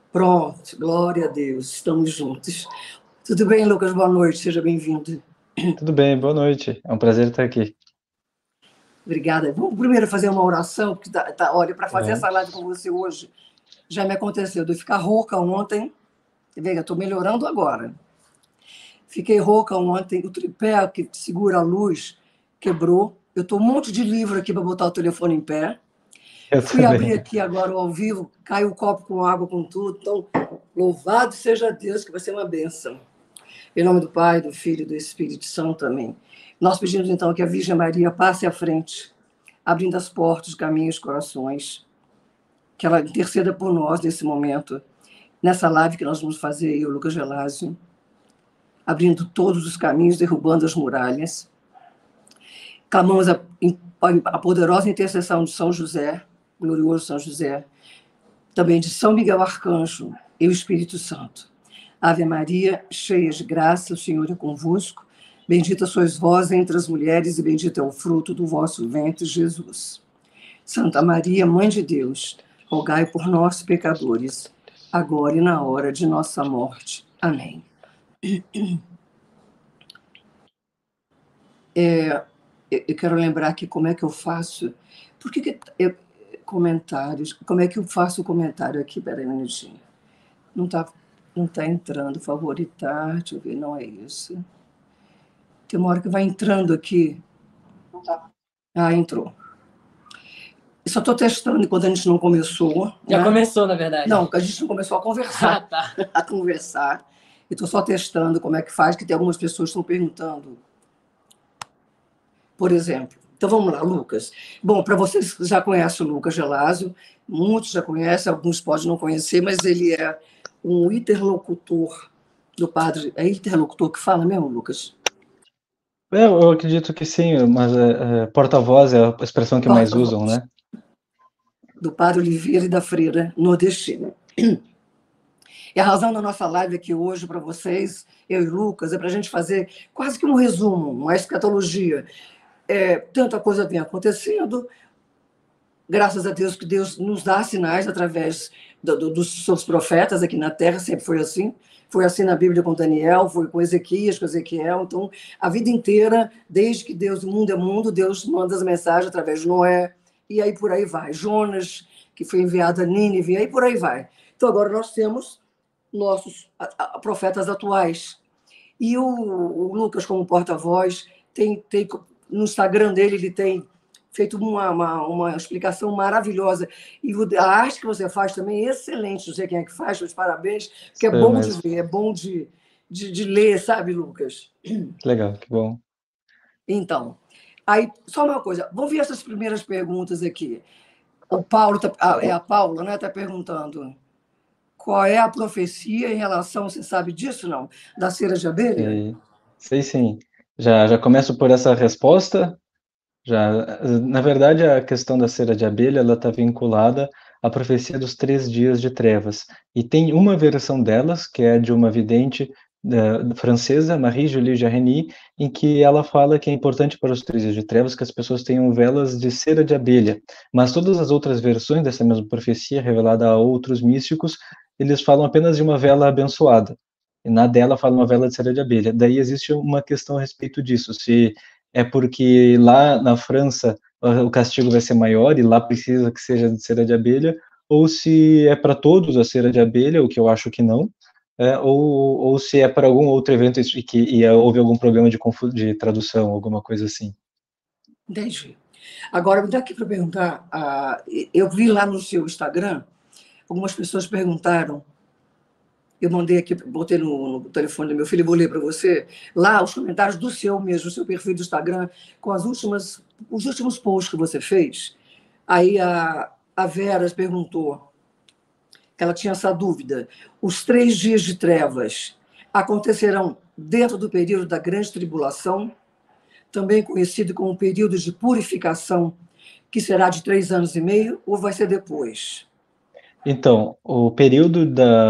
Pronto, glória a Deus, estamos juntos. Tudo bem, Lucas? Boa noite, seja bem-vindo. Tudo bem, boa noite. É um prazer estar aqui. Obrigada. Vamos primeiro fazer uma oração, porque olha, para fazer essa live com Vamos. você hoje, já me aconteceu de ficar rouca ontem. Veja, estou melhorando agora. Fiquei rouca ontem, o tripé que segura a luz quebrou. Eu estou um monte de livro aqui para botar o telefone em pé. Eu Fui abrir também. aqui agora ao vivo, caiu o copo com água, com tudo. Então, louvado seja Deus, que vai ser uma bênção. Em nome do Pai, do Filho e do Espírito Santo, amém. Nós pedimos, então, que a Virgem Maria passe à frente, abrindo as portas, caminhos, corações, que ela interceda por nós nesse momento, nessa live que nós vamos fazer, eu, Lucas Gelásio, abrindo todos os caminhos, derrubando as muralhas. Clamamos a poderosa intercessão de São José, glorioso São José, também de São Miguel Arcanjo e o Espírito Santo. Ave Maria, cheia de graça, o Senhor é convosco. Bendita sois vós entre as mulheres e bendito é o fruto do vosso ventre, Jesus. Santa Maria, Mãe de Deus, rogai por nós, pecadores, agora e na hora de nossa morte. Amém. Eu quero lembrar aqui como é que eu faço. Por que comentários? Como é que eu faço o comentário aqui? Peraí um minutinho. Não tá entrando. Favoritar, deixa eu ver, não é isso. Tem uma hora que vai entrando aqui. Não tá. Ah, entrou. Eu só estou testando enquanto a gente não começou. Já começou, na verdade. Não, a gente não começou a conversar. Ah, tá. A conversar. Eu estou só testando como é que faz, que tem algumas pessoas que estão perguntando. Por exemplo. Então vamos lá, Lucas. Bom, para vocês que já conhecem o Lucas Gelásio, muitos já conhecem, alguns podem não conhecer, mas ele é um interlocutor do padre. É interlocutor que fala mesmo, Lucas? Eu acredito que sim, mas porta-voz é a expressão que mais usam, né? Do padre Oliveira e da freira nordestina. E a razão da nossa live aqui hoje para vocês, eu e Lucas, é para a gente fazer quase que um resumo, uma escatologia. Tanta coisa vem acontecendo, graças a Deus que Deus nos dá sinais através dos seus profetas aqui na Terra, sempre foi assim na Bíblia com Daniel, foi com Ezequias, com Ezequiel, então a vida inteira, desde que Deus, o mundo é mundo, Deus manda as mensagens através de Noé, e aí por aí vai, Jonas, que foi enviado a Nínive, e aí por aí vai. Então agora nós temos nossos profetas atuais, e o Lucas como porta-voz, tem no Instagram dele, ele tem feito uma explicação maravilhosa. E a arte que você faz também é excelente. Não sei quem é que faz, mas parabéns, porque é bom de ver, é bom de ler, sabe, Lucas? Legal, que bom. Então, aí, só uma coisa, vamos ver essas primeiras perguntas aqui. O Paulo, a Paula, né, está perguntando qual é a profecia em relação, você sabe disso, não? Da cera de abelha? Sei sim. Já começo por essa resposta. Na verdade, a questão da cera de abelha, ela está vinculada à profecia dos 3 dias de trevas. E tem uma versão delas, que é de uma vidente francesa, Marie-Julie Jarreny, em que ela fala que é importante para os 3 dias de trevas que as pessoas tenham velas de cera de abelha. Mas todas as outras versões dessa mesma profecia, revelada a outros místicos, eles falam apenas de uma vela abençoada. E na dela fala uma vela de cera de abelha. Daí existe uma questão a respeito disso, se é porque lá na França o castigo vai ser maior e lá precisa que seja de cera de abelha, ou se é para todos a cera de abelha, o que eu acho que não, ou se é para algum outro evento e houve algum problema de tradução, alguma coisa assim. Entendi. Agora, me dá aqui para perguntar, eu vi lá no seu Instagram, algumas pessoas perguntaram, eu mandei aqui, botei no telefone do meu filho, vou ler para você, lá os comentários do seu mesmo, do seu perfil do Instagram, com os últimos posts que você fez. Aí a Vera perguntou, que ela tinha essa dúvida, os 3 dias de trevas acontecerão dentro do período da grande tribulação, também conhecido como período de purificação, que será de 3 anos e meio, ou vai ser depois? Então, o período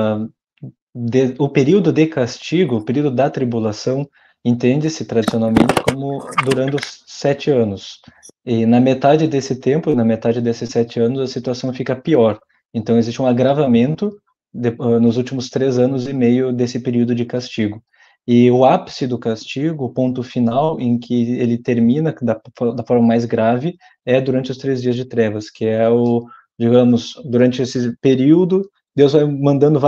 de castigo, o período da tribulação, entende-se tradicionalmente como durando 7 anos. E na metade desse tempo, na metade desses 7 anos, a situação fica pior. Então, existe um agravamento nos últimos 3 anos e meio desse período de castigo. E o ápice do castigo, o ponto final em que ele termina da forma mais grave, é durante os 3 dias de trevas, que é digamos, durante esse período, Deus vai mandando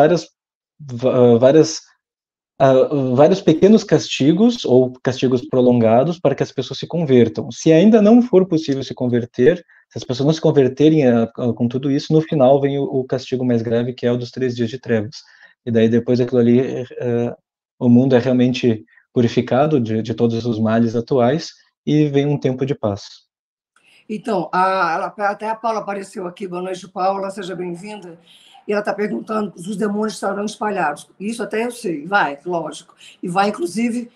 vários pequenos castigos ou castigos prolongados para que as pessoas se convertam. Se ainda não for possível se converter, se as pessoas não se converterem com tudo isso, no final vem o castigo mais grave, que é o dos 3 dias de trevas. E daí depois daquilo ali, o mundo é realmente purificado de todos os males atuais e vem um tempo de paz. Então, até a Paula apareceu aqui. Boa noite, Paula, seja bem-vinda. E ela está perguntando se os demônios estarão espalhados. Isso até eu sei, vai, lógico. E vai, inclusive,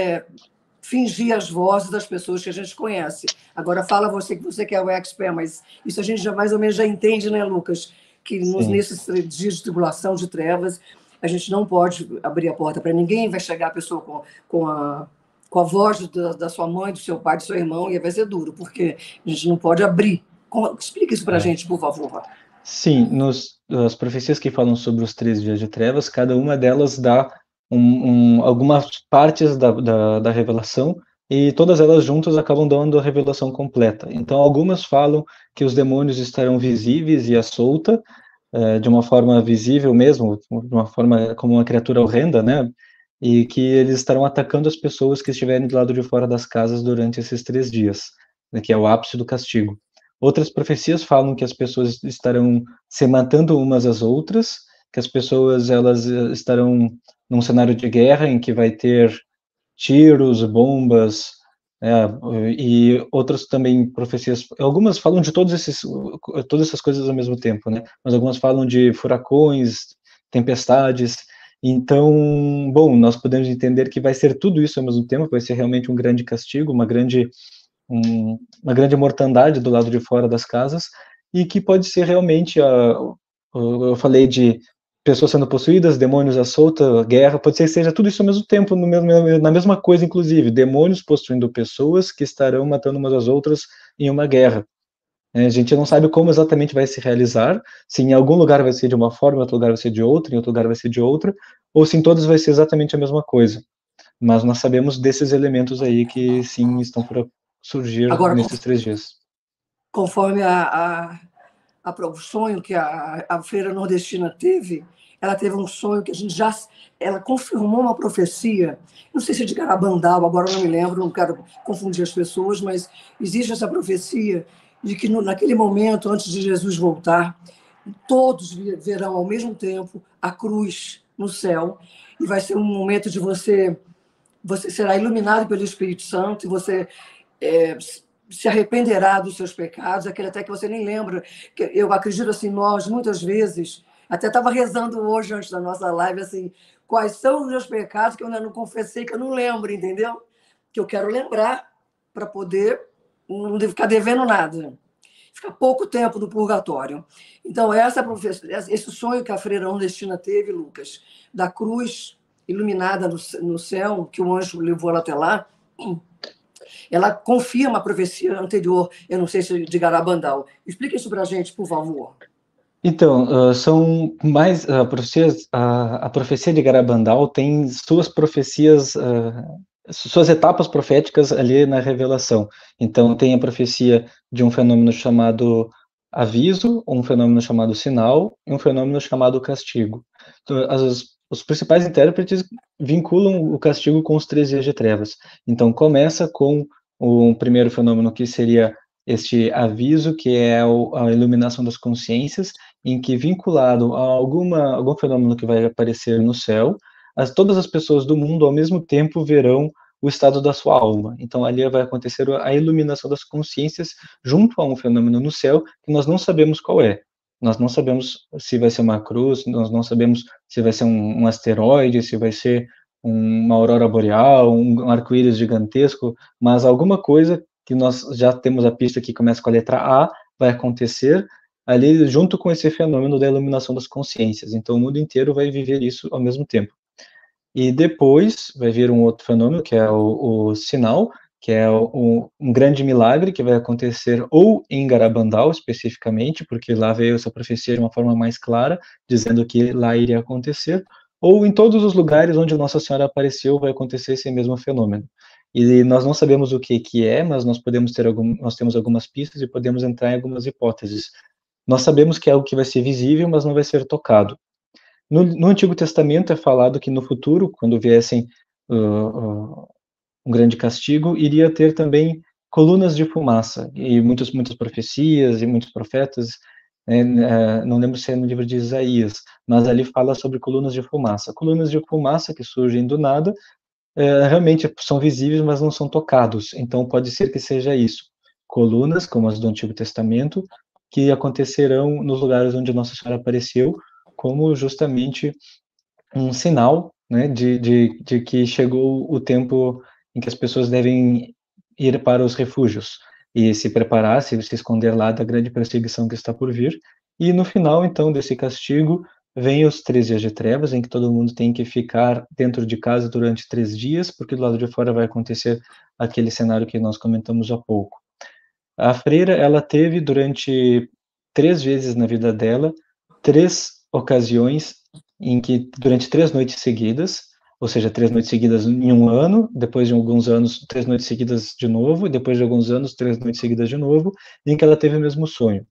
fingir as vozes das pessoas que a gente conhece. Agora, fala você que você quer o expert, mas isso a gente já mais ou menos já entende, né, Lucas? Que nesses dias de tribulação, de trevas, a gente não pode abrir a porta para ninguém, vai chegar a pessoa com a voz da sua mãe, do seu pai, do seu irmão, e vai ser duro, porque a gente não pode abrir. Explica isso para a gente, por favor. Sim, as profecias que falam sobre os 3 dias de trevas, cada uma delas dá algumas partes da revelação, e todas elas juntas acabam dando a revelação completa. Então, algumas falam que os demônios estarão visíveis e à solta, de uma forma visível mesmo, de uma forma como uma criatura horrenda, né? E que eles estarão atacando as pessoas que estiverem do lado de fora das casas durante esses 3 dias, né, que é o ápice do castigo. Outras profecias falam que as pessoas estarão se matando umas às outras, que as pessoas elas estarão num cenário de guerra em que vai ter tiros, bombas, e outras também profecias. Algumas falam de todas essas coisas ao mesmo tempo, né? Mas algumas falam de furacões, tempestades. Então, bom, nós podemos entender que vai ser tudo isso ao mesmo tempo. Vai ser realmente um grande castigo, uma grande mortandade do lado de fora das casas, e que pode ser realmente, eu falei de pessoas sendo possuídas, demônios à solta, guerra, pode ser que seja tudo isso ao mesmo tempo, na mesma coisa, inclusive, demônios possuindo pessoas que estarão matando umas às outras em uma guerra. A gente não sabe como exatamente vai se realizar, se em algum lugar vai ser de uma forma, em outro lugar vai ser de outra, em outro lugar vai ser de outra, ou se em todos vai ser exatamente a mesma coisa. Mas nós sabemos desses elementos aí que, sim, estão por surgir agora, nesses 3 dias. Conforme o sonho que a Freira Nordestina teve, ela teve um sonho que a gente ela confirmou uma profecia, não sei se é de Garabandal, agora eu não me lembro, não quero confundir as pessoas, mas existe essa profecia de que naquele momento, antes de Jesus voltar, todos verão ao mesmo tempo a cruz no céu, e vai ser um momento de você será iluminado pelo Espírito Santo, e você se arrependerá dos seus pecados, aquele até que você nem lembra. Eu acredito assim, nós, muitas vezes, até estava rezando hoje, antes da nossa live, assim, quais são os meus pecados que eu ainda não confessei, que eu não lembro, entendeu? Que eu quero lembrar para poder não ficar devendo nada. Ficar pouco tempo no purgatório. Então, esse sonho que a freira nordestina teve, Lucas, da cruz iluminada no céu, que o anjo levou ela até lá, ela confirma a profecia anterior, eu não sei se de Garabandal. Explica isso para a gente, por favor. Então, são mais a profecia de Garabandal tem suas profecias, suas etapas proféticas ali na revelação. Então, tem a profecia de um fenômeno chamado aviso, um fenômeno chamado sinal e um fenômeno chamado castigo. Então, os principais intérpretes vinculam o castigo com os 3 dias de trevas. Então, começa com o primeiro fenômeno, que seria este aviso, que é a iluminação das consciências, em que, vinculado a algum fenômeno que vai aparecer no céu, todas as pessoas do mundo, ao mesmo tempo, verão o estado da sua alma. Então, ali vai acontecer a iluminação das consciências junto a um fenômeno no céu que nós não sabemos qual é. Nós não sabemos se vai ser uma cruz, nós não sabemos se vai ser um asteroide, se vai ser uma aurora boreal, um arco-íris gigantesco, mas alguma coisa que nós já temos a pista que começa com a letra A vai acontecer ali junto com esse fenômeno da iluminação das consciências. Então, o mundo inteiro vai viver isso ao mesmo tempo. E depois vai vir um outro fenômeno, que é o sinal, que é um grande milagre que vai acontecer ou em Garabandal, especificamente, porque lá veio essa profecia de uma forma mais clara, dizendo que lá iria acontecer, ou em todos os lugares onde Nossa Senhora apareceu vai acontecer esse mesmo fenômeno. E nós não sabemos o que é, mas nós temos algumas pistas e podemos entrar em algumas hipóteses. Nós sabemos que é algo que vai ser visível, mas não vai ser tocado. No Antigo Testamento é falado que no futuro, quando viessem uh, um grande castigo, iria ter também colunas de fumaça, e muitas profecias e muitos profetas, não lembro se é no livro de Isaías, mas ali fala sobre colunas de fumaça. Colunas de fumaça que surgem do nada, realmente são visíveis, mas não são tocados, então pode ser que seja isso. Colunas, como as do Antigo Testamento, que acontecerão nos lugares onde Nossa Senhora apareceu, como justamente um sinal, né, de que chegou o tempo em que as pessoas devem ir para os refúgios e se preparar, se esconder lá da grande perseguição que está por vir. E no final, então, desse castigo, vem os 3 dias de trevas, em que todo mundo tem que ficar dentro de casa durante 3 dias, porque do lado de fora vai acontecer aquele cenário que nós comentamos há pouco. A freira, ela teve durante 3 vezes na vida dela, 3 ocasiões em que, durante 3 noites seguidas, ou seja, 3 noites seguidas em um ano, depois de alguns anos, 3 noites seguidas de novo, e depois de alguns anos, 3 noites seguidas de novo, em que ela teve o mesmo sonho.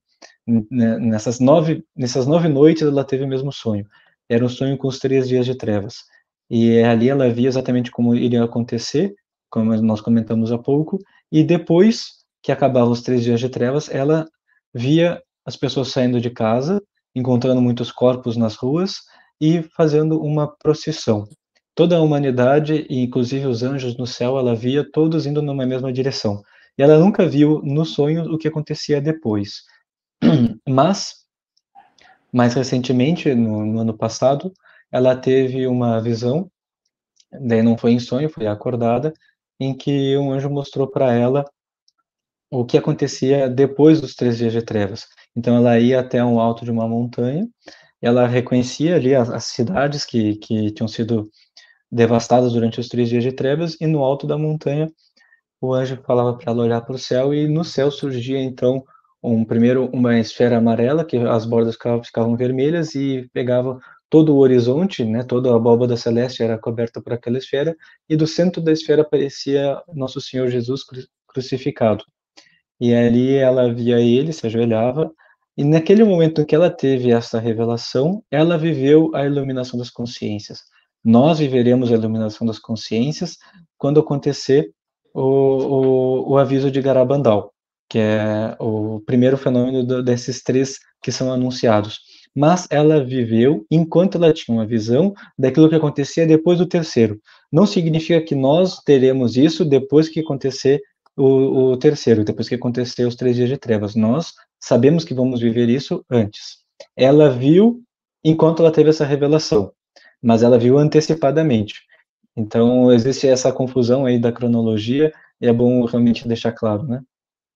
Nessas 9 noites, ela teve o mesmo sonho. Era um sonho com os 3 dias de trevas. E ali ela via exatamente como iria acontecer, como nós comentamos há pouco, e depois que acabavam os 3 dias de trevas, ela via as pessoas saindo de casa, encontrando muitos corpos nas ruas e fazendo uma procissão. Toda a humanidade, e inclusive os anjos no céu, ela via todos indo numa mesma direção. E ela nunca viu no sonho o que acontecia depois. Mas, mais recentemente, no ano passado, ela teve uma visão, daí não foi em sonho, foi acordada, em que um anjo mostrou para ela o que acontecia depois dos 3 dias de trevas. Então ela ia até um alto de uma montanha, ela reconhecia ali as cidades que tinham sido devastadas durante os 3 dias de trevas, e no alto da montanha o anjo falava para ela olhar para o céu, e no céu surgia então primeiro uma esfera amarela, que as bordas ficavam vermelhas e pegava todo o horizonte, né, toda a abóbada celeste era coberta por aquela esfera, e do centro da esfera aparecia Nosso Senhor Jesus crucificado. E ali ela via ele, se ajoelhava, e naquele momento em que ela teve essa revelação, ela viveu a iluminação das consciências. Nós viveremos a iluminação das consciências quando acontecer o aviso de Garabandal, que é o primeiro fenômeno desses 3 que são anunciados. Mas ela viveu enquanto ela tinha uma visão daquilo que acontecia depois do terceiro. Não significa que nós teremos isso depois que acontecer o terceiro, depois que acontecer os 3 dias de trevas. Nós sabemos que vamos viver isso antes. Ela viu enquanto ela teve essa revelação, mas ela viu antecipadamente. Então, existe essa confusão aí da cronologia, e é bom realmente deixar claro, né?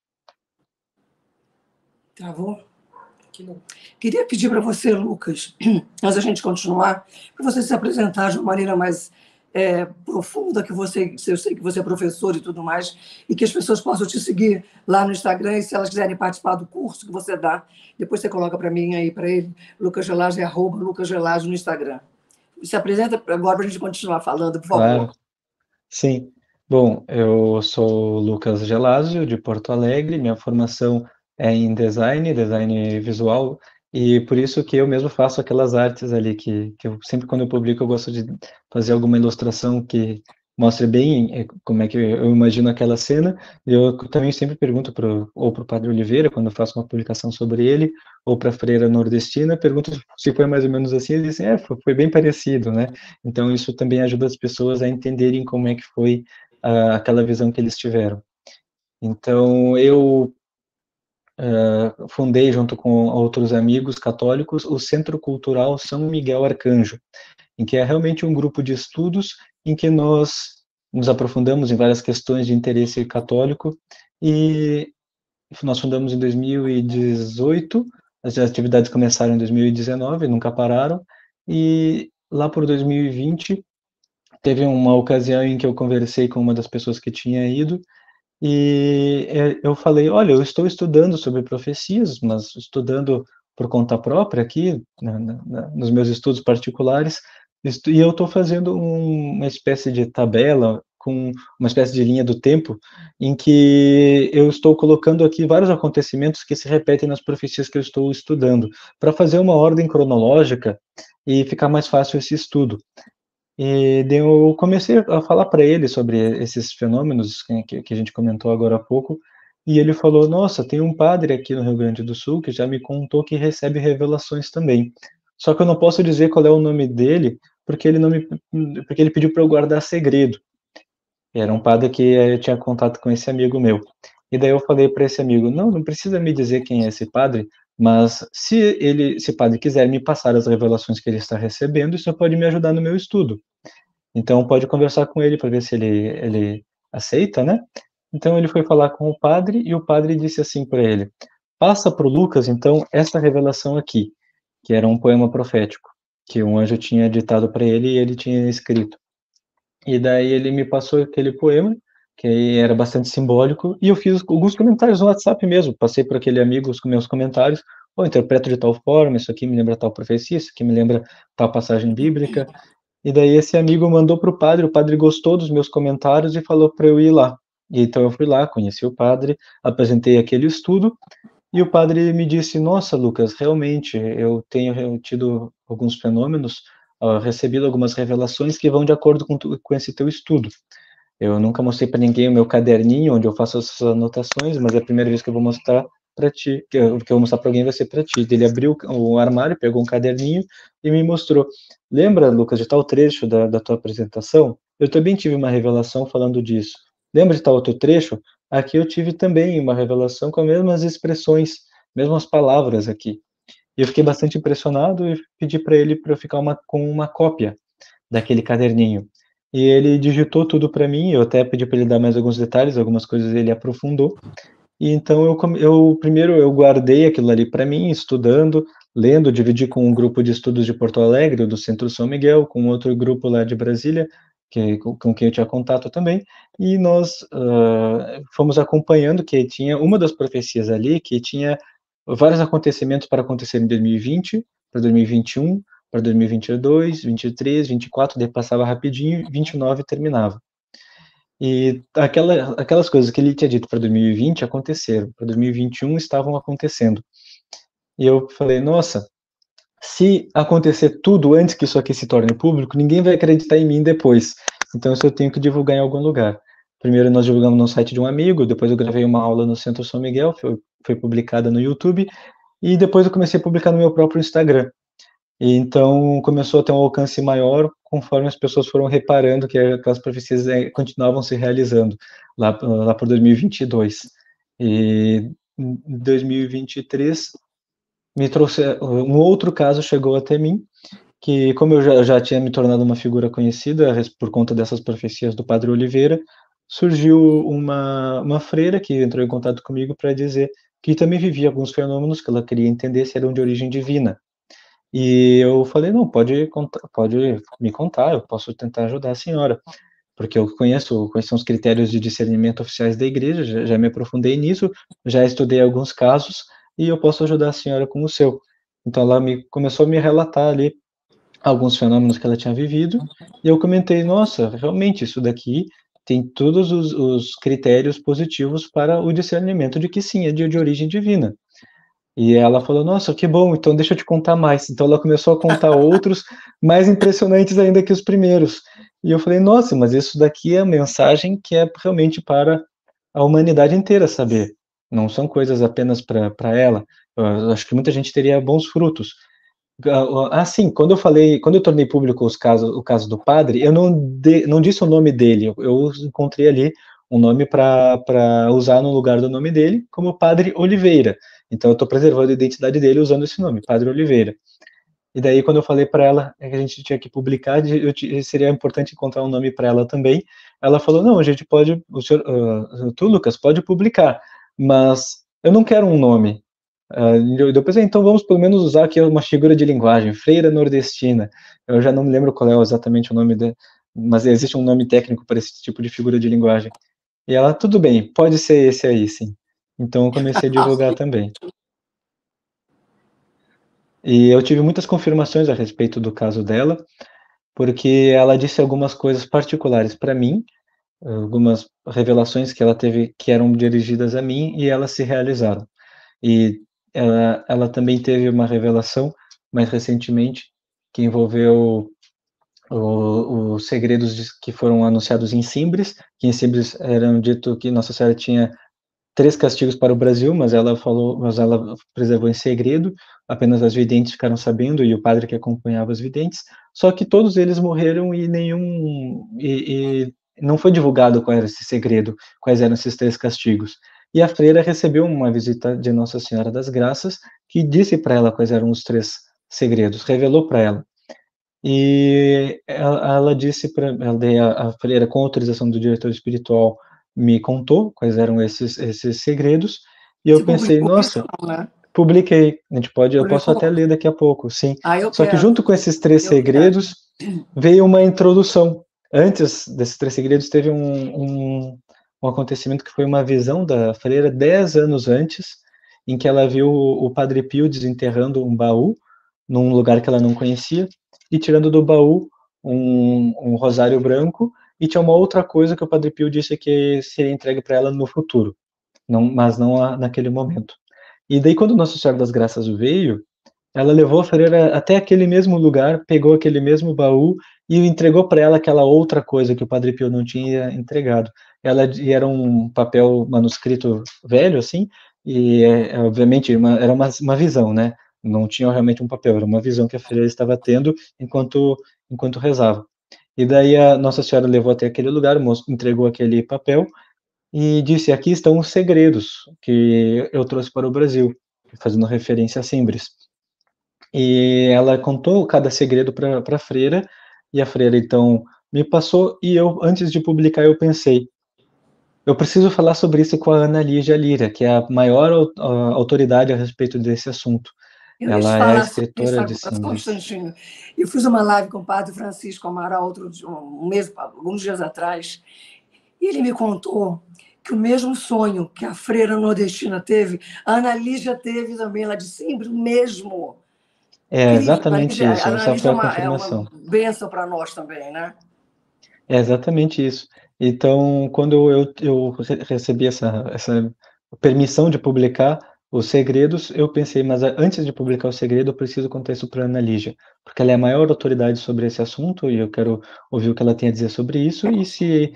Travou? Queria pedir para você, Lucas, antes da gente continuar, para você se apresentar de uma maneira mais profunda, que eu sei que você é professor e tudo mais, e que as pessoas possam te seguir lá no Instagram, e se elas quiserem participar do curso que você dá, depois você coloca para mim aí, para ele, Lucas Gelásio, @Lucas Gelásio no Instagram. Se apresenta agora para a gente continuar falando, por favor. Claro, sim. Bom, eu sou Lucas Gelásio, de Porto Alegre, minha formação é em design visual, e por isso que eu mesmo faço aquelas artes ali que eu sempre, quando eu publico, eu gosto de fazer alguma ilustração que mostre bem como é que eu imagino aquela cena. E eu também sempre pergunto ou para o Padre Oliveira, quando eu faço uma publicação sobre ele, ou para a Freira Nordestina, pergunto se foi mais ou menos assim, eles dizem, foi bem parecido, né? Então isso também ajuda as pessoas a entenderem como é que foi aquela visão que eles tiveram. Então, eu fundei, junto com outros amigos católicos, o Centro Cultural São Miguel Arcanjo, em que é realmente um grupo de estudos em que nós nos aprofundamos em várias questões de interesse católico, e nós fundamos em 2018, as atividades começaram em 2019, nunca pararam, e lá por 2020 teve uma ocasião em que eu conversei com uma das pessoas que tinha ido, E eu falei, olha, eu estou estudando sobre profecias, mas estudando por conta própria aqui, nos meus estudos particulares, e eu estou fazendo uma espécie de tabela com uma espécie de linha do tempo, em que eu estou colocando aqui vários acontecimentos que se repetem nas profecias que eu estou estudando, para fazer uma ordem cronológica e ficar mais fácil esse estudo. E daí eu comecei a falar para ele sobre esses fenômenos que a gente comentou agora há pouco, e ele falou: Nossa, tem um padre aqui no Rio Grande do Sul que já me contou que recebe revelações também. Só que eu não posso dizer qual é o nome dele, porque ele não me, porque ele pediu para eu guardar segredo. Era um padre que eu tinha contato com esse amigo meu. E daí eu falei para esse amigo: Não, não precisa me dizer quem é esse padre, mas se o padre quiser me passar as revelações que ele está recebendo, isso pode me ajudar no meu estudo. Então pode conversar com ele para ver se ele aceita, né? Então ele foi falar com o padre e o padre disse assim para ele: passa para o Lucas então esta revelação aqui, que era um poema profético que um anjo tinha ditado para ele e ele tinha escrito. E daí ele me passou aquele poema que era bastante simbólico e eu fiz alguns comentários no WhatsApp mesmo. Passei para aquele amigo os meus comentários. Ou interpreto de tal forma, isso aqui me lembra tal profecia, isso aqui me lembra tal passagem bíblica. E daí esse amigo mandou para o padre gostou dos meus comentários e falou para eu ir lá. E então eu fui lá, conheci o padre, apresentei aquele estudo, e o padre me disse: Nossa, Lucas, realmente eu tenho tido alguns fenômenos, recebido algumas revelações que vão de acordo com esse teu estudo. Eu nunca mostrei para ninguém o meu caderninho onde eu faço essas anotações, mas é a primeira vez que eu vou mostrar para ti, que eu vou mostrar para alguém vai ser para ti. Ele abriu o armário, pegou um caderninho e me mostrou. Lembra, Lucas, de tal trecho da tua apresentação? Eu também tive uma revelação falando disso. Lembra de tal outro trecho? Aqui eu tive também uma revelação com as mesmas expressões, mesmas palavras aqui. E eu fiquei bastante impressionado e pedi para ele para eu ficar com uma cópia daquele caderninho. E ele digitou tudo para mim, eu até pedi para ele dar mais alguns detalhes, algumas coisas ele aprofundou. E então eu primeiro eu guardei aquilo ali para mim, estudando, lendo, dividi com um grupo de estudos de Porto Alegre, do Centro São Miguel, com outro grupo lá de Brasília, com quem eu tinha contato também, e nós fomos acompanhando que tinha uma das profecias ali que tinha vários acontecimentos para acontecer em 2020, para 2021, para 2022, 23, 24, daí passava rapidinho, 29 terminava. E aquelas coisas que ele tinha dito para 2020 aconteceram, para 2021 estavam acontecendo. E eu falei, nossa, se acontecer tudo antes que isso aqui se torne público, ninguém vai acreditar em mim depois. Então isso eu tenho que divulgar em algum lugar. Primeiro nós divulgamos no site de um amigo, depois eu gravei uma aula no Centro São Miguel, foi publicada no YouTube, e depois eu comecei a publicar no meu próprio Instagram. E então começou a ter um alcance maior conforme as pessoas foram reparando que aquelas profecias continuavam se realizando lá por 2022. E em 2023 me trouxe um outro caso chegou até mim, que como eu já tinha me tornado uma figura conhecida por conta dessas profecias do Padre Oliveira, surgiu uma freira que entrou em contato comigo para dizer que também vivia alguns fenômenos que ela queria entender se eram de origem divina. E eu falei, não, pode me contar, eu posso tentar ajudar a senhora, porque eu conheço quais são os critérios de discernimento oficiais da igreja, já me aprofundei nisso, já estudei alguns casos, e eu posso ajudar a senhora com o seu. Então ela começou a me relatar ali alguns fenômenos que ela tinha vivido, e eu comentei, nossa, realmente, isso daqui tem todos os critérios positivos para o discernimento de que sim, é de origem divina. E ela falou: Nossa, que bom, então deixa eu te contar mais. Então ela começou a contar outros mais impressionantes ainda que os primeiros. E eu falei: Nossa, mas isso daqui é a mensagem que é realmente para a humanidade inteira saber. Não são coisas apenas para ela. Eu acho que muita gente teria bons frutos. Sim, quando eu tornei público o caso do padre, eu não disse o nome dele, eu encontrei ali um nome para usar no lugar do nome dele, como Padre Oliveira. Então eu estou preservando a identidade dele usando esse nome, Padre Oliveira. E daí quando eu falei para ela que a gente tinha que publicar, seria importante encontrar um nome para ela também. Ela falou: Não, a gente pode, tu, Lucas, pode publicar, mas eu não quero um nome. Eu pensei, então vamos pelo menos usar aqui uma figura de linguagem, freira nordestina. Eu já não me lembro qual é exatamente o nome mas existe um nome técnico para esse tipo de figura de linguagem. E ela, tudo bem, pode ser esse aí, sim. Então eu comecei a divulgar também. E eu tive muitas confirmações a respeito do caso dela, porque ela disse algumas coisas particulares para mim, algumas revelações que ela teve que eram dirigidas a mim e elas se realizaram. E ela também teve uma revelação mais recentemente que envolveu os segredos que foram anunciados em Simbres, que em Simbres eram dito que Nossa Senhora tinha 3 castigos para o Brasil, mas ela preservou em segredo, apenas as videntes ficaram sabendo e o padre que acompanhava as videntes, só que todos eles morreram e não foi divulgado qual era esse segredo, quais eram esses 3 castigos. E a freira recebeu uma visita de Nossa Senhora das Graças, que disse para ela quais eram os 3 segredos, revelou para ela. E ela disse para a freira, com autorização do diretor espiritual, me contou quais eram esses segredos, e eu Você pensei: publicou isso "Nossa", ou não, né? publiquei, eu posso Publicou? até ler daqui a pouco, sim. Ah, eu Só que quero, junto com esses 3 eu quero. segredos, veio uma introdução. Antes desses 3 segredos, teve um acontecimento que foi uma visão da freira 10 anos antes, em que ela viu o Padre Pio desenterrando um baú, num lugar que ela não conhecia, e tirando do baú um rosário branco, e tinha uma outra coisa que o Padre Pio disse que seria entregue para ela no futuro, mas não naquele momento. E daí, quando Nossa Senhora das Graças veio, ela levou a freira até aquele mesmo lugar, pegou aquele mesmo baú e entregou para ela aquela outra coisa que o Padre Pio não tinha entregado. E era um papel manuscrito velho, assim, e obviamente era uma visão, né? Não tinha realmente um papel, era uma visão que a freira estava tendo enquanto rezava. E daí a Nossa Senhora levou até aquele lugar, entregou aquele papel e disse: aqui estão os segredos que eu trouxe para o Brasil, fazendo referência a Simbres. E ela contou cada segredo para a freira, e a freira então me passou, e eu, antes de publicar, eu pensei: eu preciso falar sobre isso com a Ana Lígia Lira, que é a maior autoridade a respeito desse assunto. Eu ia te Ela é a falar sobre isso escritora de agora, só um Simbres. instantinho. Eu fiz uma live com o padre Francisco Amaral alguns dias atrás, e ele me contou que o mesmo sonho que a freira nordestina teve, a Ana Lígia teve também lá de sempre, o mesmo. É Incrível. exatamente A isso, Ana essa Lígia foi é a uma confirmação. bênção para nós também, né? É exatamente isso. Então, quando eu recebi essa permissão de publicar os segredos, eu pensei, mas antes de publicar o segredo, eu preciso contar isso para Ana Lígia, porque ela é a maior autoridade sobre esse assunto e eu quero ouvir o que ela tem a dizer sobre isso. E se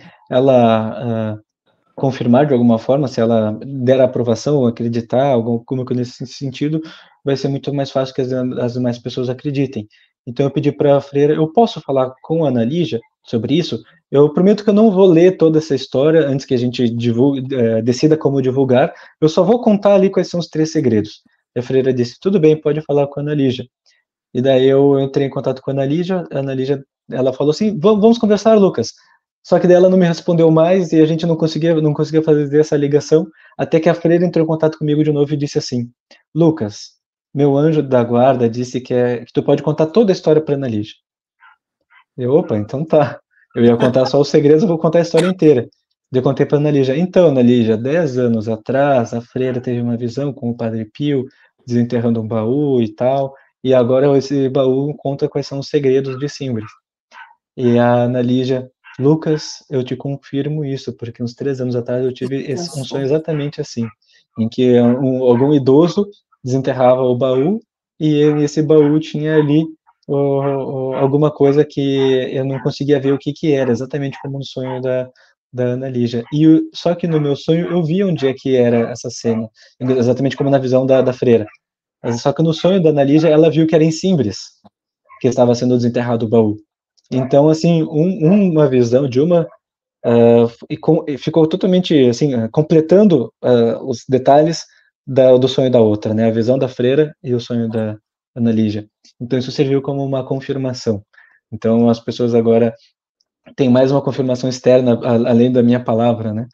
ela confirmar de alguma forma, se ela der a aprovação ou acreditar, alguma coisa nesse sentido, vai ser muito mais fácil que as demais pessoas acreditem. Então eu pedi para a freira, eu posso falar com a Ana Lígia sobre isso? Eu prometo que eu não vou ler toda essa história antes que a gente decida como divulgar, eu só vou contar ali quais são os 3 segredos. E a freira disse, tudo bem, pode falar com a Ana Lígia. E daí eu entrei em contato com a Ana Lígia, ela falou assim, vamos conversar, Lucas. Só que daí ela não me respondeu mais e a gente não conseguia fazer essa ligação, até que a freira entrou em contato comigo de novo e disse assim, Lucas, meu anjo da guarda disse que tu pode contar toda a história para Ana Lígia. Eu, opa, então tá. Eu ia contar só os segredos, eu vou contar a história inteira. Eu contei para Ana Lígia. Então, Ana Lígia, 10 anos atrás, a freira teve uma visão com o Padre Pio, desenterrando um baú e tal, e agora esse baú conta quais são os segredos de Simbres. E a Ana Lígia, Lucas, eu te confirmo isso, porque uns 3 anos atrás eu tive um sonho exatamente assim, em que algum idoso desenterrava o baú, e nesse baú tinha ali alguma coisa que eu não conseguia ver o que que era, exatamente como no sonho da Ana Lígia. Só que no meu sonho eu vi onde é que era essa cena, exatamente como na visão da freira. Só que no sonho da Ana Lígia ela viu que era em Simbres que estava sendo desenterrado o baú. Então, assim, uma visão de uma e ficou totalmente assim completando os detalhes do sonho da outra, né? A visão da freira e o sonho da Ana Lígia. Então isso serviu como uma confirmação. Então as pessoas agora têm mais uma confirmação externa além da minha palavra, né?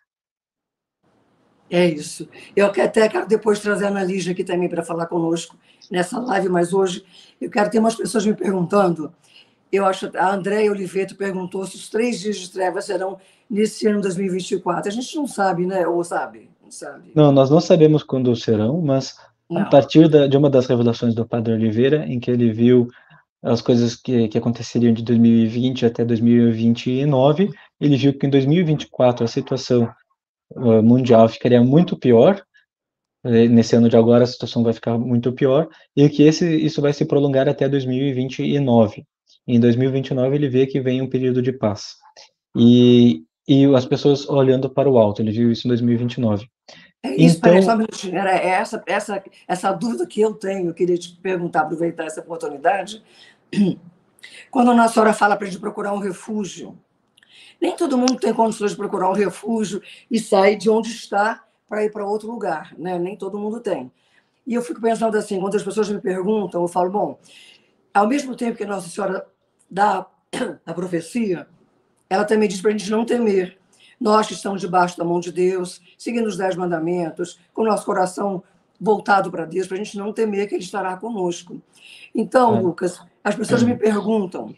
É isso. Eu até quero depois trazer a Ana Lígia aqui também para falar conosco nessa live, mas hoje eu quero ter umas pessoas me perguntando Eu acho a Andréia Oliveto perguntou se os 3 dias de trevas serão nesse ano 2024. A gente não sabe, né? Ou sabe? Não sabe. Não, nós não sabemos quando serão, mas a Não. partir de uma das revelações do Padre Oliveira, em que ele viu as coisas que aconteceriam de 2020 até 2029, ele viu que em 2024 a situação mundial ficaria muito pior. Nesse ano de agora a situação vai ficar muito pior, e que isso vai se prolongar até 2029. Em 2029 ele vê que vem um período de paz. E as pessoas olhando para o alto, ele viu isso em 2029. É isso, peraí, só um Então, minutinho. Era essa dúvida que eu tenho, eu queria te perguntar, aproveitar essa oportunidade. Quando a Nossa Senhora fala para a gente procurar um refúgio, nem todo mundo tem condições de procurar um refúgio e sair de onde está para ir para outro lugar, né? Nem todo mundo tem. E eu fico pensando assim, quando as pessoas me perguntam, eu falo, bom, ao mesmo tempo que Nossa Senhora dá a profecia, ela também diz para a gente não temer. Nós que estamos debaixo da mão de Deus, seguindo os 10 mandamentos, com o nosso coração voltado para Deus, para a gente não temer que Ele estará conosco. Então, é, Lucas, as pessoas me perguntam,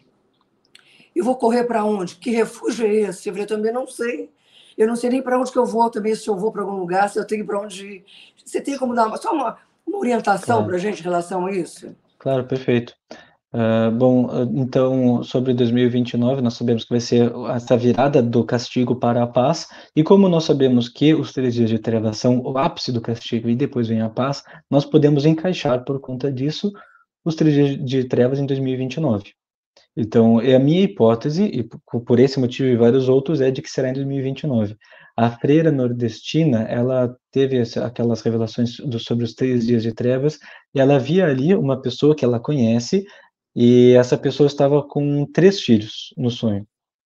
eu vou correr para onde? Que refúgio é esse? Eu falei, também não sei. Eu não sei nem para onde que eu vou também, se eu vou para algum lugar, se eu tenho para onde ir. Você tem como dar só uma orientação para claro, a gente em relação a isso? claro, perfeito. Bom, então, sobre 2029, nós sabemos que vai ser essa virada do castigo para a paz, e como nós sabemos que os 3 dias de trevas são o ápice do castigo e depois vem a paz, nós podemos encaixar, por conta disso, os 3 dias de trevas em 2029. Então, é a minha hipótese, e por esse motivo e vários outros, é de que será em 2029. A freira nordestina, ela teve aquelas revelações sobre os 3 dias de trevas, e ela via ali uma pessoa que ela conhece, e essa pessoa estava com 3 filhos no sonho.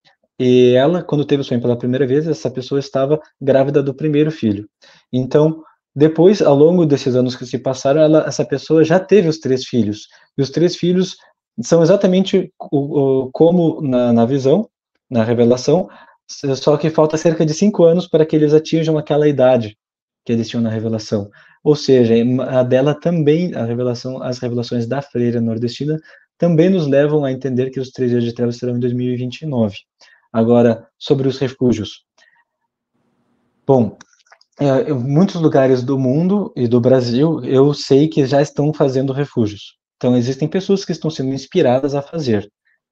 E ela, quando teve o sonho pela primeira vez, essa pessoa estava grávida do primeiro filho. Então, depois, ao longo desses anos que se passaram, essa pessoa já teve os 3 filhos. E os 3 filhos são exatamente como na visão, na revelação, só que falta cerca de 5 anos para que eles atinjam aquela idade que eles tinham na revelação. Ou seja, a dela também, as revelações da freira nordestina também nos levam a entender que os 3 dias de trevas serão em 2029. Agora, sobre os refúgios. Bom, em muitos lugares do mundo e do Brasil, eu sei que já estão fazendo refúgios. Então, existem pessoas que estão sendo inspiradas a fazer.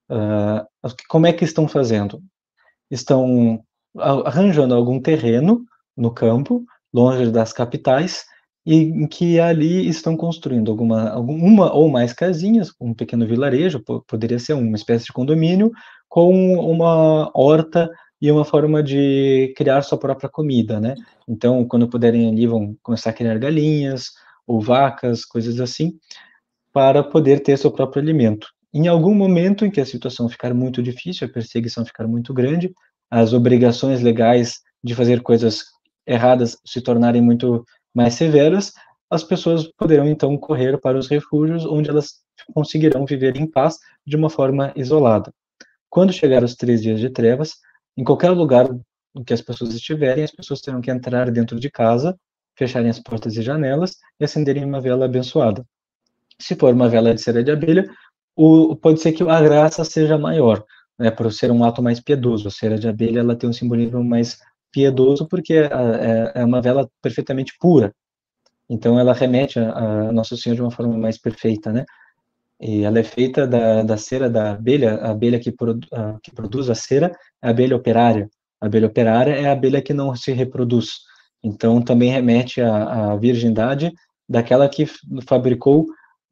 Como é que estão fazendo? Estão arranjando algum terreno no campo, longe das capitais, e em que ali estão construindo uma ou mais casinhas, um pequeno vilarejo, poderia ser uma espécie de condomínio, com uma horta e uma forma de criar sua própria comida, né? Então, quando puderem ali, vão começar a criar galinhas ou vacas, coisas assim, para poder ter seu próprio alimento. Em algum momento em que a situação ficar muito difícil, a perseguição ficar muito grande, as obrigações legais de fazer coisas erradas se tornarem muito mais severas, as pessoas poderão então correr para os refúgios, onde elas conseguirão viver em paz de uma forma isolada. Quando chegar os 3 dias de trevas, em qualquer lugar em que as pessoas estiverem, as pessoas terão que entrar dentro de casa, fecharem as portas e janelas e acenderem uma vela abençoada. Se for uma vela de cera de abelha, pode ser que a graça seja maior, né, por ser um ato mais piedoso. A cera de abelha ela tem um simbolismo mais piedoso porque é uma vela perfeitamente pura. Então ela remete a Nosso Senhor de uma forma mais perfeita, né? E ela é feita da cera da abelha, a abelha que produz a cera é a abelha operária. A abelha operária é a abelha que não se reproduz. Então também remete à virgindade daquela que fabricou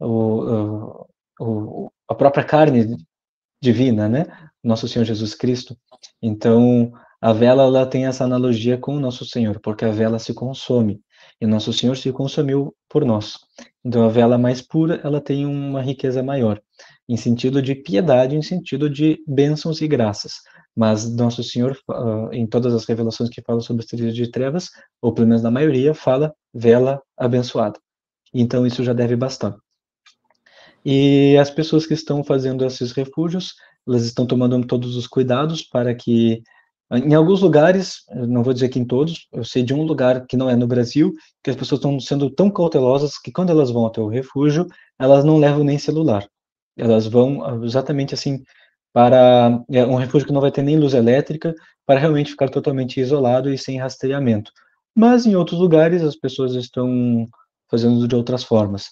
a própria carne divina, né? Nosso Senhor Jesus Cristo. Então, a vela ela tem essa analogia com o Nosso Senhor, porque a vela se consome e Nosso Senhor se consumiu por nós. Então, a vela mais pura, ela tem uma riqueza maior, em sentido de piedade, em sentido de bênçãos e graças. Mas Nosso Senhor, em todas as revelações que falam sobre os 3 dias de trevas, ou pelo menos na maioria, fala vela abençoada. Então, isso já deve bastar. E as pessoas que estão fazendo esses refúgios, elas estão tomando todos os cuidados para que, em alguns lugares, não vou dizer que em todos, eu sei de um lugar que não é no Brasil, que as pessoas estão sendo tão cautelosas que quando elas vão até o refúgio, elas não levam nem celular. Elas vão exatamente assim, para um refúgio que não vai ter nem luz elétrica, para realmente ficar totalmente isolado e sem rastreamento. Mas em outros lugares as pessoas estão fazendo de outras formas.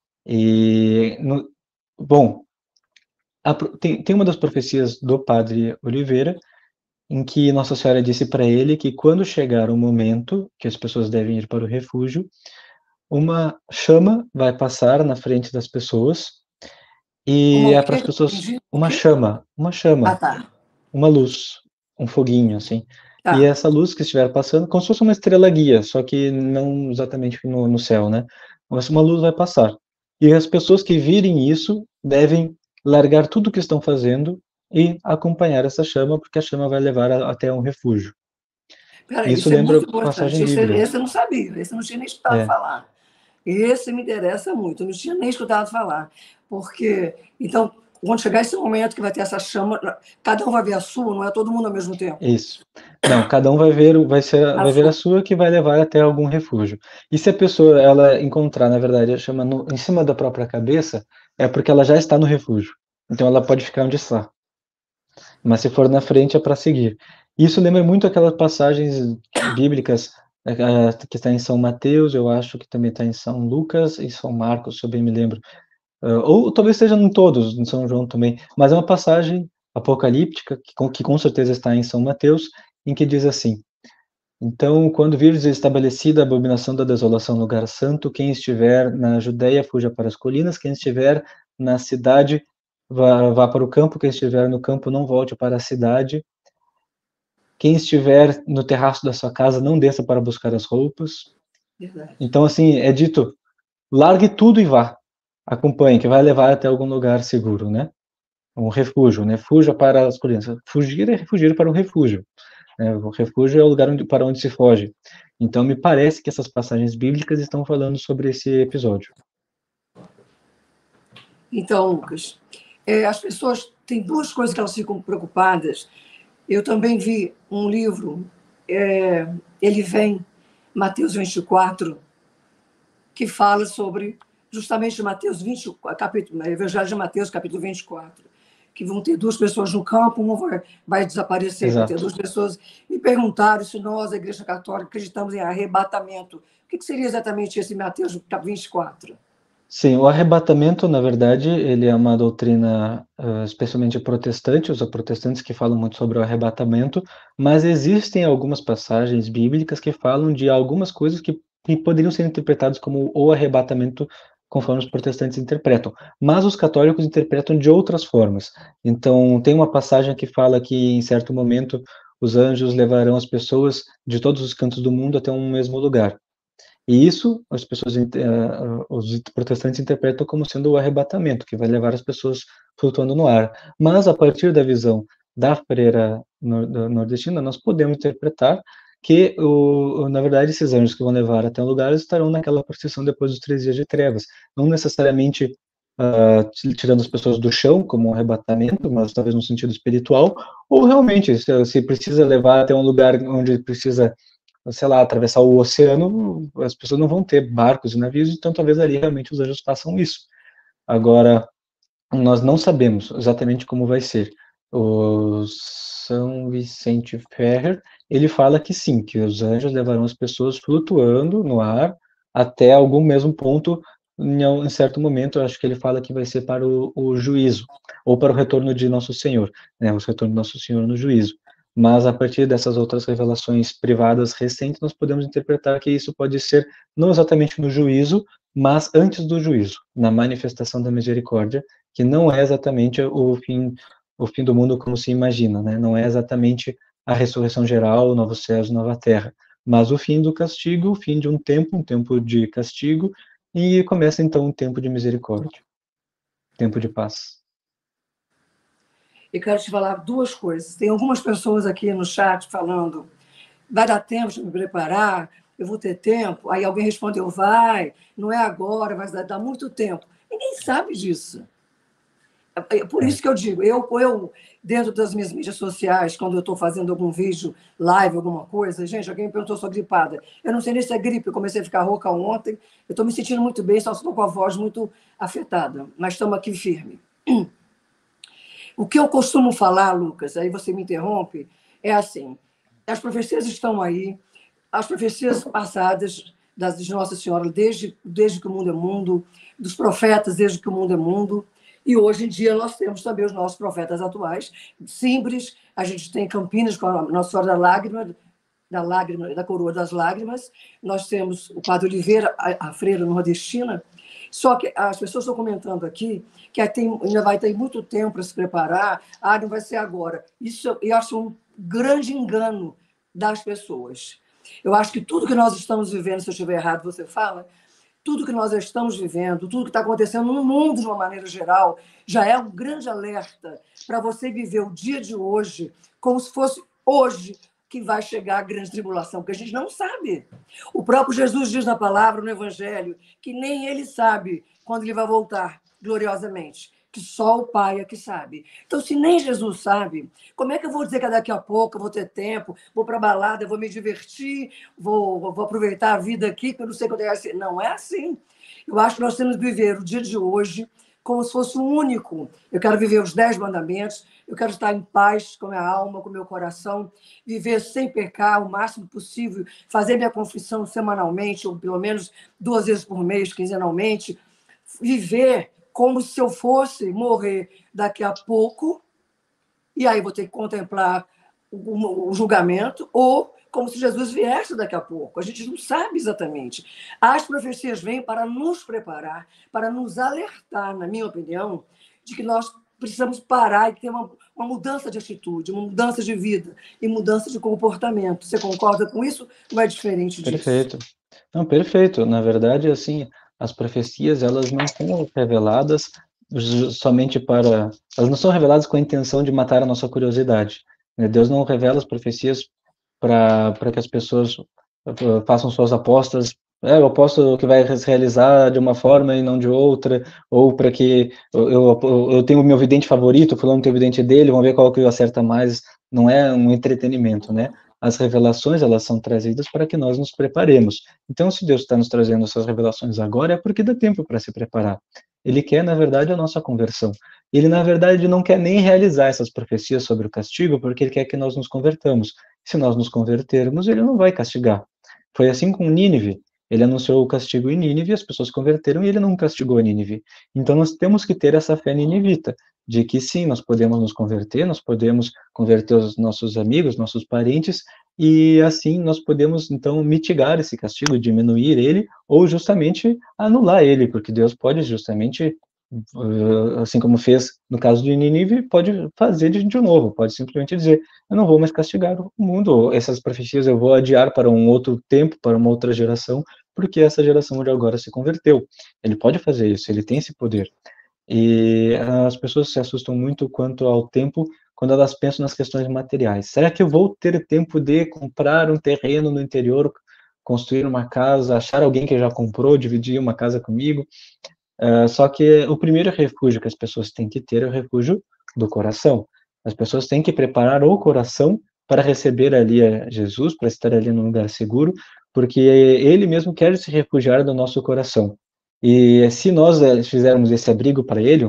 E, bom, tem uma das profecias do padre Oliveira, em que Nossa Senhora disse para ele que quando chegar o momento que as pessoas devem ir para o refúgio, uma chama vai passar na frente das pessoas Uma e o é para quê? as pessoas Entendi. O uma quê? chama, uma Ah, chama, tá. uma luz, um foguinho assim. E Tá. essa luz que estiver passando, como se fosse uma estrela guia, só que não exatamente no céu, né? Mas uma luz vai passar. E as pessoas que virem isso devem largar tudo o que estão fazendo e acompanhar essa chama, porque a chama vai levar até um refúgio. Peraí, Isso isso é lembra muito importante. passagem Esse, bíblica. esse eu não sabia, esse eu não tinha nem escutado É, falar. Esse me interessa muito, eu não tinha nem escutado falar. Porque, então, quando chegar esse momento que vai ter essa chama, cada um vai ver a sua, não é todo mundo ao mesmo tempo. isso. Não, cada um vai ver, A vai ver a sua. sua que vai levar até algum refúgio. E se a pessoa ela encontrar, na verdade, a chama em cima da própria cabeça, é porque ela já está no refúgio. Então ela pode ficar onde está. Mas se for na frente é para seguir. Isso lembra muito aquelas passagens bíblicas que está em São Mateus, eu acho que também está em São Lucas e São Marcos, se eu bem me lembro. Ou talvez seja em todos, em São João também, mas é uma passagem apocalíptica, que com certeza está em São Mateus, em que diz assim: então, quando virdes estabelecida a abominação da desolação no lugar santo, quem estiver na Judéia, fuja para as colinas, quem estiver na cidade, vá para o campo, quem estiver no campo, não volte para a cidade, quem estiver no terraço da sua casa, não desça para buscar as roupas. Verdade. Então, assim, é dito, largue tudo e vá, acompanhe, que vai levar até algum lugar seguro, né? Um refúgio, né? Fuja para as colinas. Fugir é fugir para um refúgio. Né? O refúgio é o lugar para onde se foge. Então, me parece que essas passagens bíblicas estão falando sobre esse episódio. Então, Lucas, as pessoas têm duas coisas que elas ficam preocupadas. Eu também vi um livro, ele vem, Mateus 24, que fala sobre justamente Mateus 20, capítulo, Evangelho de Mateus, capítulo 24, que vão ter duas pessoas no campo, uma vai desaparecer, vai ter Exato. duas pessoas. Me perguntaram se nós, a Igreja Católica, acreditamos em arrebatamento. O que seria exatamente esse Mateus 24? Sim, o arrebatamento, na verdade, ele é uma doutrina especialmente protestante, os protestantes que falam muito sobre o arrebatamento, mas existem algumas passagens bíblicas que falam de algumas coisas que poderiam ser interpretadas como o arrebatamento, conforme os protestantes interpretam, mas os católicos interpretam de outras formas. Então, tem uma passagem que fala que, em certo momento, os anjos levarão as pessoas de todos os cantos do mundo até um mesmo lugar. E isso as pessoas, os protestantes interpretam como sendo o arrebatamento, que vai levar as pessoas flutuando no ar. Mas a partir da visão da freira nordestina, nós podemos interpretar que, na verdade, esses anjos que vão levar até um lugar estarão naquela procissão depois dos 3 dias de trevas. Não necessariamente tirando as pessoas do chão, como um arrebatamento, mas talvez no sentido espiritual, ou realmente, se precisa levar até um lugar onde precisa, sei lá, atravessar o oceano, as pessoas não vão ter barcos e navios, então talvez ali realmente os anjos façam isso. Agora, nós não sabemos exatamente como vai ser. O São Vicente Ferrer, ele fala que sim, que os anjos levarão as pessoas flutuando no ar até algum mesmo ponto, em certo momento, eu acho que ele fala que vai ser para o juízo, ou para o retorno de Nosso Senhor, né, o retorno de Nosso Senhor no juízo. Mas a partir dessas outras revelações privadas recentes, nós podemos interpretar que isso pode ser não exatamente no juízo, mas antes do juízo, na manifestação da misericórdia, que não é exatamente o fim do mundo como se imagina, né? Não é exatamente a ressurreição geral, novos céus, nova terra, mas o fim do castigo, o fim de um tempo de castigo, e começa então um tempo de misericórdia, tempo de paz. Eu quero te falar duas coisas. Tem algumas pessoas aqui no chat falando: vai dar tempo de me preparar, eu vou ter tempo. Aí alguém respondeu: vai, não é agora, vai dar muito tempo. Ninguém sabe disso. É por É. isso que eu digo, eu dentro das minhas mídias sociais, quando eu estou fazendo algum vídeo, live, alguma coisa, gente, alguém me perguntou se eu sou gripada. Eu não sei nem se é gripe, eu comecei a ficar rouca ontem, eu estou me sentindo muito bem, só estou com a voz muito afetada, mas estamos aqui firme. O que eu costumo falar, Lucas, aí você me interrompe, é assim: as profecias estão aí, as profecias passadas de Nossa Senhora, desde que o mundo é mundo, dos profetas desde que o mundo é mundo, e hoje em dia nós temos também os nossos profetas atuais, Simbres, a gente tem Campinas com a Nossa Senhora da Coroa das Lágrimas, nós temos o Padre Oliveira, a freira nordestina. Só que as pessoas estão comentando aqui que ainda vai ter muito tempo para se preparar, não vai ser agora. Isso eu acho um grande engano das pessoas. Eu acho que tudo que nós estamos vivendo, se eu estiver errado, você fala, tudo que nós estamos vivendo, tudo que está acontecendo no mundo de uma maneira geral, já é um grande alerta para você viver o dia de hoje como se fosse hoje que vai chegar a grande tribulação, porque a gente não sabe. O próprio Jesus diz na palavra, no Evangelho, que nem ele sabe quando ele vai voltar gloriosamente, que só o Pai é que sabe. Então, se nem Jesus sabe, como é que eu vou dizer que daqui a pouco eu vou ter tempo, vou para a balada, vou me divertir, vou aproveitar a vida aqui, que eu não sei quando é assim. Não é assim. Eu acho que nós temos que viver o dia de hoje como se fosse um único. Eu quero viver os 10 mandamentos, eu quero estar em paz com a minha alma, com o meu coração, viver sem pecar o máximo possível, fazer minha confissão semanalmente, ou pelo menos 2 vezes por mês, quinzenalmente, viver como se eu fosse morrer daqui a pouco, e aí vou ter que contemplar o julgamento, ou como se Jesus viesse daqui a pouco. A gente não sabe exatamente. As profecias vêm para nos preparar, para nos alertar, na minha opinião, de que nós precisamos parar e ter uma mudança de atitude, uma mudança de vida e mudança de comportamento. Você concorda com isso ou é diferente disso? Perfeito. Não, perfeito. Na verdade, assim, as profecias, elas não são reveladas somente para... Elas não são reveladas com a intenção de matar a nossa curiosidade, né? Deus não revela as profecias para que as pessoas façam suas apostas. Eu aposto que vai se realizar de uma forma e não de outra, ou para que eu tenho o meu vidente favorito, fulano tem o vidente dele, vamos ver qual que acerta mais. Não é um entretenimento, né? As revelações, elas são trazidas para que nós nos preparemos. Então, se Deus está nos trazendo essas revelações agora, é porque dá tempo para se preparar. Ele quer, na verdade, a nossa conversão. Ele, na verdade, não quer nem realizar essas profecias sobre o castigo, porque ele quer que nós nos convertamos. Se nós nos convertermos, ele não vai castigar. Foi assim com Nínive. Ele anunciou o castigo em Nínive, as pessoas converteram e ele não castigou Nínive. Então, nós temos que ter essa fé ninivita, de que sim, nós podemos nos converter, nós podemos converter os nossos amigos, nossos parentes, e assim nós podemos, então, mitigar esse castigo, diminuir ele, ou justamente anular ele, porque Deus pode justamente, assim como fez no caso de Nínive, pode fazer de novo, pode simplesmente dizer, eu não vou mais castigar o mundo, essas profecias eu vou adiar para um outro tempo, para uma outra geração, porque essa geração de agora se converteu. Ele pode fazer isso, ele tem esse poder. E as pessoas se assustam muito quanto ao tempo quando elas pensam nas questões materiais. Será que eu vou ter tempo de comprar um terreno no interior, construir uma casa, achar alguém que já comprou, dividir uma casa comigo? Só que o primeiro refúgio que as pessoas têm que ter é o refúgio do coração. As pessoas têm que preparar o coração para receber ali Jesus, para estar ali num lugar seguro, porque ele mesmo quer se refugiar do nosso coração. E se nós fizermos esse abrigo para ele,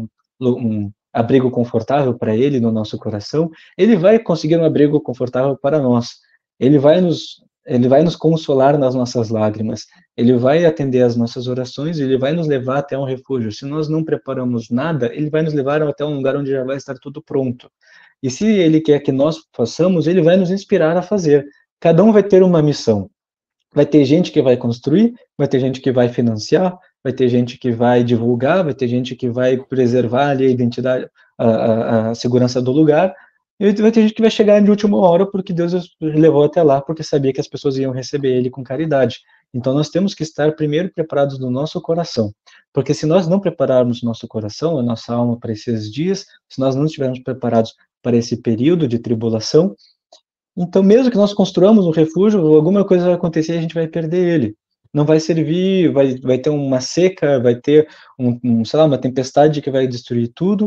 um abrigo confortável para ele no nosso coração, ele vai conseguir um abrigo confortável para nós. Ele vai nos consolar nas nossas lágrimas, ele vai atender às nossas orações, ele vai nos levar até um refúgio. Se nós não preparamos nada, ele vai nos levar até um lugar onde já vai estar tudo pronto. E se ele quer que nós façamos, ele vai nos inspirar a fazer. Cada um vai ter uma missão. Vai ter gente que vai construir, vai ter gente que vai financiar, vai ter gente que vai divulgar, vai ter gente que vai preservar ali a identidade, a segurança do lugar, e vai ter gente que vai chegar de última hora porque Deus levou até lá, porque sabia que as pessoas iam receber ele com caridade. Então nós temos que estar primeiro preparados no nosso coração, porque se nós não prepararmos nosso coração, a nossa alma para esses dias, se nós não estivermos preparados para esse período de tribulação, então, mesmo que nós construamos um refúgio, alguma coisa vai acontecer e a gente vai perder ele. Não vai servir, vai ter uma seca, vai ter sei lá, uma tempestade que vai destruir tudo,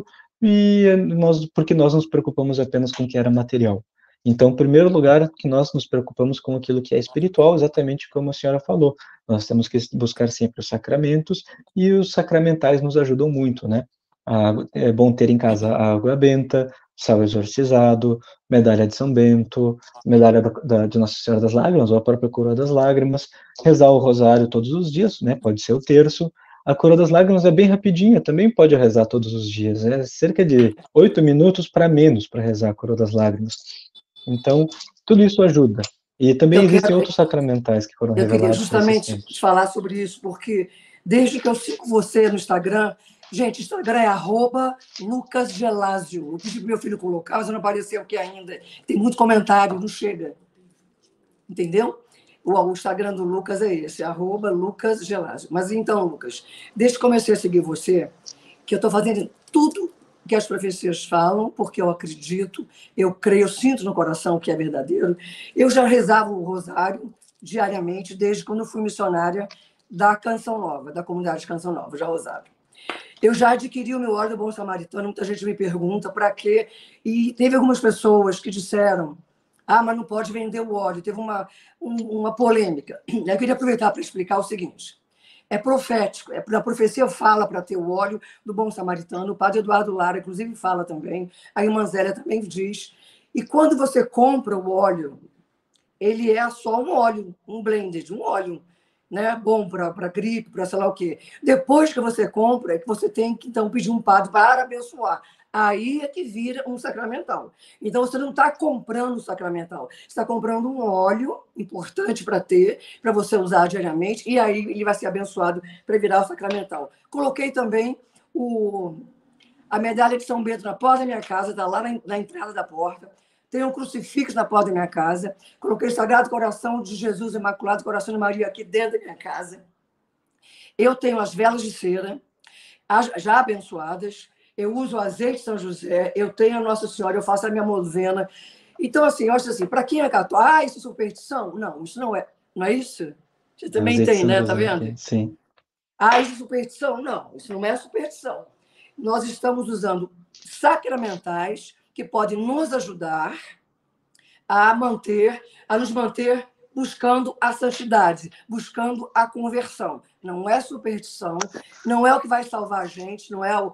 porque nós nos preocupamos apenas com o que era material. Então, em primeiro lugar, que nós nos preocupamos com aquilo que é espiritual, exatamente como a senhora falou. Nós temos que buscar sempre os sacramentos, e os sacramentais nos ajudam muito, né? É bom ter em casa a água benta, sal exorcizado, medalha de São Bento, medalha de Nossa Senhora das Lágrimas, ou a própria coroa das lágrimas, rezar o rosário todos os dias, né? Pode ser o terço. A coroa das lágrimas é bem rapidinha, também pode rezar todos os dias. É cerca de 8 minutos para menos para rezar a coroa das lágrimas. Então, tudo isso ajuda. E também existem outros sacramentais que foram Eu queria revelados nesses justamente te tempos. falar sobre isso, porque desde que eu sigo você no Instagram, gente, Instagram é @LucasGelásio. Eu pedi para meu filho colocar, mas não apareceu aqui ainda. Tem muito comentário, não chega. Entendeu? O Instagram do Lucas é esse, @LucasGelásio. Mas então, Lucas, desde que comecei a seguir você, que eu estou fazendo tudo que as profecias falam, porque eu acredito, eu creio, eu sinto no coração que é verdadeiro. Eu já rezava o rosário diariamente, desde quando eu fui missionária da Canção Nova, da comunidade Canção Nova, já rosava. Eu já adquiri o meu óleo do Bom Samaritano, muita gente me pergunta para quê, e teve algumas pessoas que disseram, mas não pode vender o óleo. Teve uma polêmica. Eu queria aproveitar para explicar o seguinte, é profético, a profecia fala para ter o óleo do Bom Samaritano, o padre Eduardo Lara, inclusive, fala também, a irmã Zélia também diz, e quando você compra o óleo, ele é só um óleo, um blended, um óleo, né, bom para gripe, para sei lá o quê. Depois que você compra, é que você tem que, então, pedir um padre para abençoar. Aí é que vira um sacramental. Então, você não está comprando um sacramental, você está comprando um óleo importante para ter, para você usar diariamente, e aí ele vai ser abençoado para virar o sacramental. Coloquei também a medalha de São Bento na porta da minha casa, está lá na entrada da porta. Tem um crucifixo na porta da minha casa. Coloquei o Sagrado Coração de Jesus Imaculado, Coração de Maria aqui dentro da minha casa. Eu tenho as velas de cera, já abençoadas. Eu uso o azeite de São José. Eu tenho a Nossa Senhora, eu faço a minha novena. Então, assim, eu acho assim, para quem é católico, isso é superstição? Não, isso não é. Não é isso? Você É o também azeite de tem, São né? Tá José vendo? aqui, sim. Isso é superstição? Não, isso não é superstição. Nós estamos usando sacramentais que podem nos ajudar a nos manter buscando a santidade, buscando a conversão. Não é superstição, não é o que vai salvar a gente,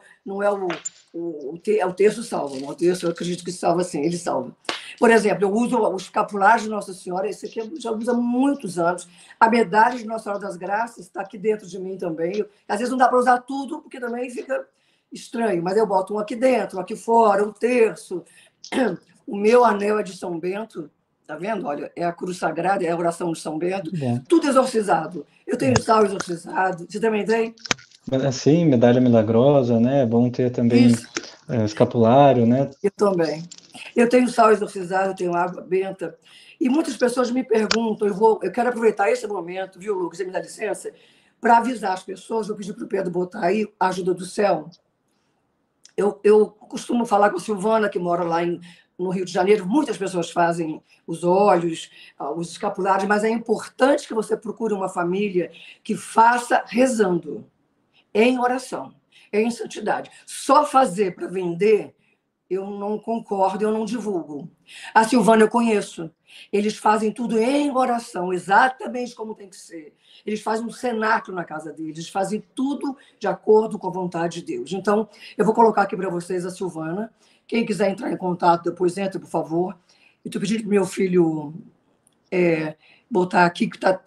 é o terço salva, não, o terço eu acredito que salva sim, ele salva. Por exemplo, eu uso os escapulários de Nossa Senhora, esse aqui eu já uso há muitos anos. A medalha de Nossa Senhora das Graças está aqui dentro de mim também. Às vezes não dá para usar tudo, porque também fica estranho, mas eu boto um aqui dentro, um aqui fora, um terço. O meu anel é de São Bento, tá vendo? Olha, é a cruz sagrada, é a oração de São Bento, Muito bom. tudo exorcizado. Eu tenho sal exorcizado. Você também tem? Sim, medalha milagrosa, né? É bom ter também Isso, escapulário, né? eu também. Eu tenho sal exorcizado, eu tenho água benta. E muitas pessoas me perguntam, eu quero aproveitar esse momento, viu, Lucas, você me dá licença, para avisar as pessoas, vou pedir para o Pedro botar aí a ajuda do céu. Eu costumo falar com a Silvana, que mora lá no Rio de Janeiro, muitas pessoas fazem os olhos, os escapulários, mas é importante que você procure uma família que faça rezando, em oração, em santidade. Só fazer para vender, eu não concordo, eu não divulgo. A Silvana eu conheço. Eles fazem tudo em oração, exatamente como tem que ser. Eles fazem um cenáculo na casa deles, eles fazem tudo de acordo com a vontade de Deus. Então, eu vou colocar aqui para vocês a Silvana. Quem quiser entrar em contato, depois entre, por favor. Eu estou pedindo para meu filho botar aqui, que está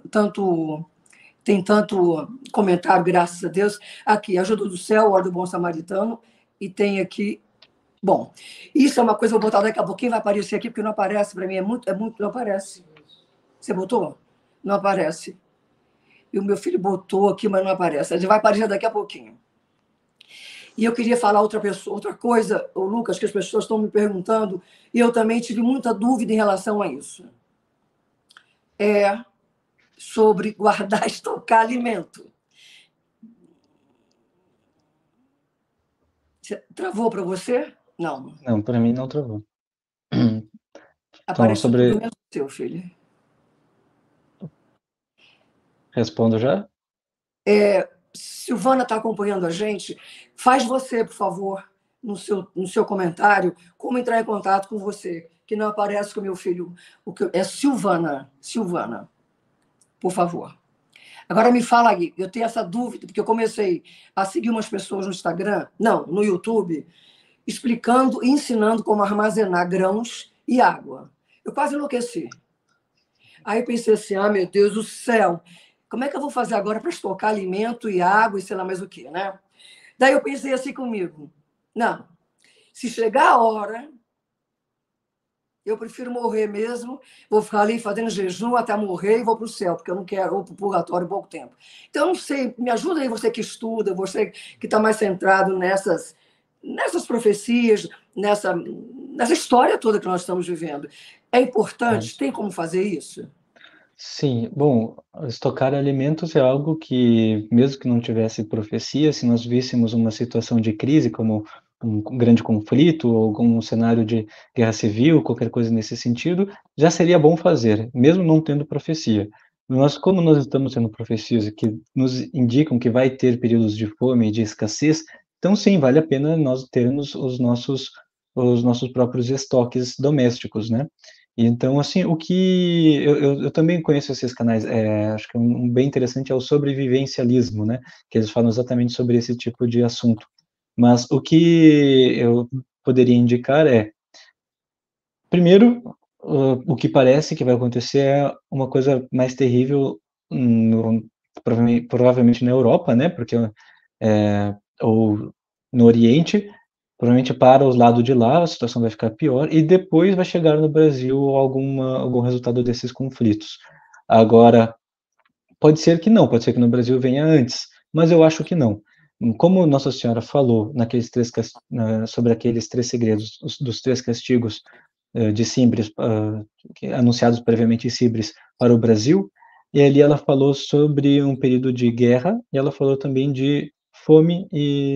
tem tanto comentário, graças a Deus. Aqui, Ajuda do Céu, Ordem do Bom Samaritano, e tem aqui. Bom, isso é uma coisa que eu vou botar daqui a pouquinho, vai aparecer aqui, porque não aparece para mim, não aparece. Você botou? Não aparece. E o meu filho botou aqui, mas não aparece. Ele vai aparecer daqui a pouquinho. E eu queria falar outra coisa, o Lucas, que as pessoas estão me perguntando, e eu também tive muita dúvida em relação a isso. É sobre guardar e estocar alimento. Travou para você? Não. Não, para mim não travou. Então, Apareceu tudo menos o seu, filho. Respondo já? Silvana está acompanhando a gente. Faz você, por favor, no seu comentário, como entrar em contato com você, que não aparece com o meu filho. É Silvana. Silvana, por favor. Agora me fala aí, eu tenho essa dúvida, porque eu comecei a seguir umas pessoas no Instagram, não, no YouTube, explicando e ensinando como armazenar grãos e água. Eu quase enlouqueci. Aí eu pensei assim, ah, meu Deus do céu, como é que eu vou fazer agora para estocar alimento e água e sei lá mais o quê, né? Daí eu pensei assim comigo, não, se chegar a hora, eu prefiro morrer mesmo, vou ficar ali fazendo jejum até morrer e vou para o céu, porque eu não quero, ou para o purgatório em pouco tempo. Então, eu não sei, me ajuda aí você que estuda, você que está mais centrado nessas profecias, nessa história toda que nós estamos vivendo. É Claro. importante? Tem como fazer isso? Sim, bom, estocar alimentos é algo que, mesmo que não tivesse profecia, se nós víssemos uma situação de crise, como um grande conflito ou algum cenário de guerra civil, qualquer coisa nesse sentido, já seria bom fazer, mesmo não tendo profecia. Nós, como nós estamos tendo profecias que nos indicam que vai ter períodos de fome e de escassez, então sim, vale a pena nós termos os nossos próprios estoques domésticos, né? Então, assim, o que eu também conheço esses canais, acho que um bem interessante é o sobrevivencialismo, né, que eles falam exatamente sobre esse tipo de assunto. Mas o que eu poderia indicar é, primeiro, o que parece que vai acontecer é uma coisa mais terrível no provavelmente na Europa, né, porque, ou no Oriente, provavelmente para os lados de lá a situação vai ficar pior e depois vai chegar no Brasil algum resultado desses conflitos. Agora, pode ser que não, pode ser que no Brasil venha antes, mas eu acho que não. Como Nossa Senhora falou sobre aqueles 3 segredos, dos 3 castigos, de Cimbres, anunciados previamente em Cimbres para o Brasil, e ali ela falou sobre um período de guerra, e ela falou também de fome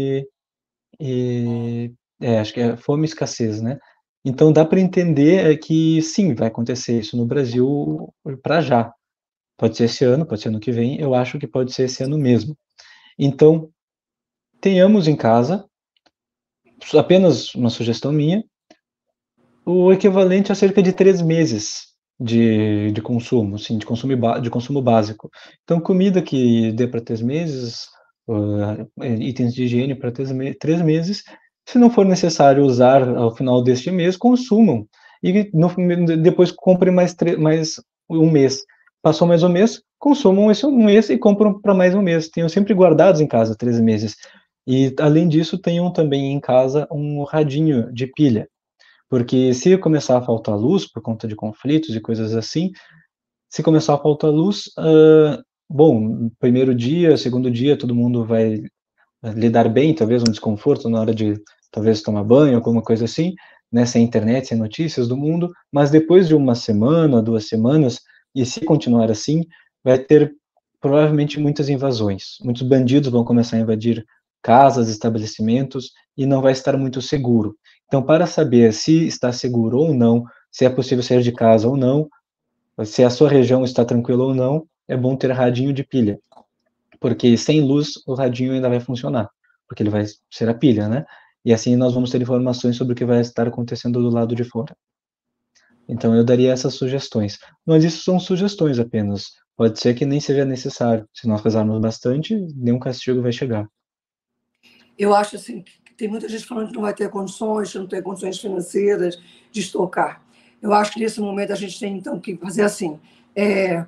e acho que é fome e escassez, né. Então dá para entender, que sim, vai acontecer isso no Brasil para já. Pode ser esse ano, pode ser ano que vem, eu acho que pode ser esse ano mesmo. Então, tenhamos em casa, apenas uma sugestão minha, o equivalente a cerca de 3 meses de consumo, assim, de consumo básico. Então comida que dê para 3 meses, itens de higiene para 3 meses, se não for necessário usar ao final deste mês, consumam. E depois comprem mais 1 mês. Passou mais 1 mês, consumam esse 1 mês e compram para mais 1 mês. Tenham sempre guardados em casa 3 meses. E além disso, tenham também em casa um radinho de pilha. Porque se começar a faltar luz por conta de conflitos e coisas assim, se começar a faltar luz, bom, primeiro dia, segundo dia, todo mundo vai lidar bem, talvez um desconforto na hora de talvez tomar banho, alguma coisa assim, né, sem internet, sem notícias do mundo, mas depois de uma semana, 2 semanas, e se continuar assim, vai ter provavelmente muitas invasões. Muitos bandidos vão começar a invadir casas, estabelecimentos, e não vai estar muito seguro. Então, para saber se está seguro ou não, se é possível sair de casa ou não, se a sua região está tranquila ou não, é bom ter radinho de pilha, porque sem luz o radinho ainda vai funcionar, porque ele vai ser a pilha, né? E assim nós vamos ter informações sobre o que vai estar acontecendo do lado de fora. Então eu daria essas sugestões. Mas isso são sugestões apenas. Pode ser que nem seja necessário. Se nós rezarmos bastante, nenhum castigo vai chegar. Eu acho assim que tem muita gente falando que não vai ter condições, que não tem condições financeiras de estocar. Eu acho que nesse momento a gente tem então que fazer assim, é,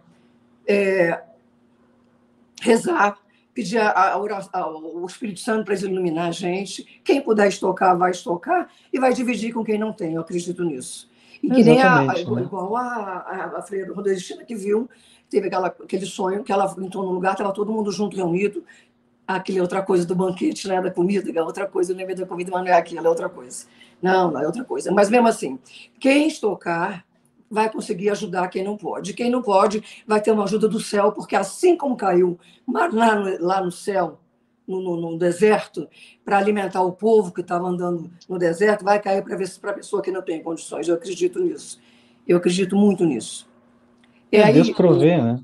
rezar, pedir ao Espírito Santo para iluminar a gente. Quem puder estocar, vai estocar e vai dividir com quem não tem. Eu acredito nisso. E que nem Exatamente, né? igual a freira Rodrigues que viu, teve aquele sonho que ela entrou num lugar, estava todo mundo junto, reunido, aquele outra coisa do banquete, né, da comida, que é outra coisa, eu lembrei da comida, mas não é aquilo, é outra coisa. Não, não é outra coisa. Mas mesmo assim, quem estocar vai conseguir ajudar quem não pode. Quem não pode vai ter uma ajuda do céu, porque assim como caiu lá no céu, no deserto, para alimentar o povo que estava andando no deserto, vai cair para a pessoa que não tem condições. Eu acredito nisso. Eu acredito muito nisso. E Deus aí, provê, né?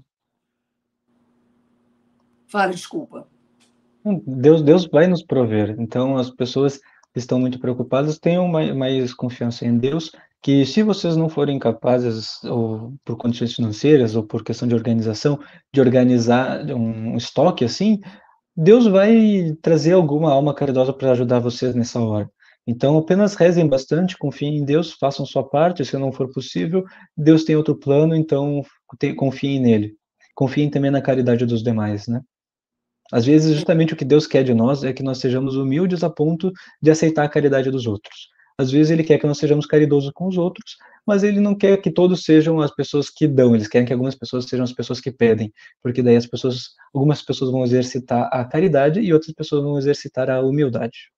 fala, desculpa. Deus vai nos prover. Então, as pessoas que estão muito preocupadas tenham mais confiança em Deus que se vocês não forem capazes, ou por condições financeiras, ou por questão de organização, de organizar um estoque assim, Deus vai trazer alguma alma caridosa para ajudar vocês nessa hora. Então, apenas rezem bastante, confiem em Deus, façam sua parte, se não for possível, Deus tem outro plano, então confiem nele. Confiem também na caridade dos demais, né? Às vezes, justamente o que Deus quer de nós é que nós sejamos humildes a ponto de aceitar a caridade dos outros. Às vezes ele quer que nós sejamos caridosos com os outros, mas ele não quer que todos sejam as pessoas que dão, eles querem que algumas pessoas sejam as pessoas que pedem, porque daí algumas pessoas vão exercitar a caridade e outras pessoas vão exercitar a humildade.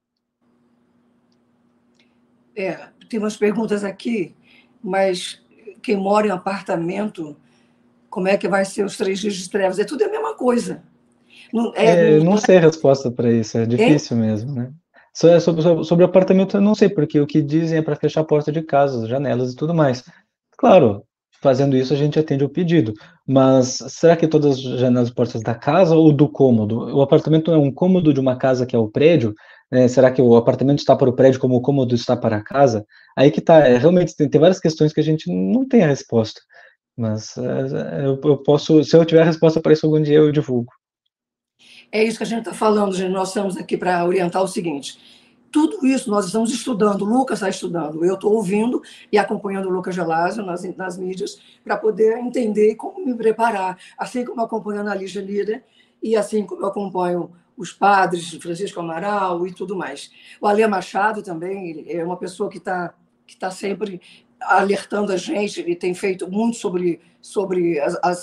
Tem umas perguntas aqui, mas quem mora em apartamento, como é que vai ser os 3 dias de trevas? É tudo a mesma coisa. Não sei a resposta para isso, é difícil mesmo, né? Sobre o apartamento eu não sei, porque o que dizem é para fechar a porta de casa, as janelas e tudo mais. Claro, fazendo isso a gente atende o pedido, mas será que todas as janelas e portas da casa ou do cômodo? O apartamento é um cômodo de uma casa que é o prédio, será que o apartamento está para o prédio como o cômodo está para a casa? Aí que tá, realmente tem várias questões que a gente não tem a resposta, mas eu posso, se eu tiver a resposta para isso algum dia eu divulgo. É isso que a gente está falando, gente. Nós estamos aqui para orientar o seguinte: tudo isso nós estamos estudando, o Lucas está estudando, eu estou ouvindo e acompanhando o Lucas Gelásio nas mídias para poder entender como me preparar, assim como eu acompanho a Lígia Líder e assim como eu acompanho os padres, Francisco Amaral e tudo mais. O Alê Machado também é uma pessoa que tá sempre alertando a gente e tem feito muito sobre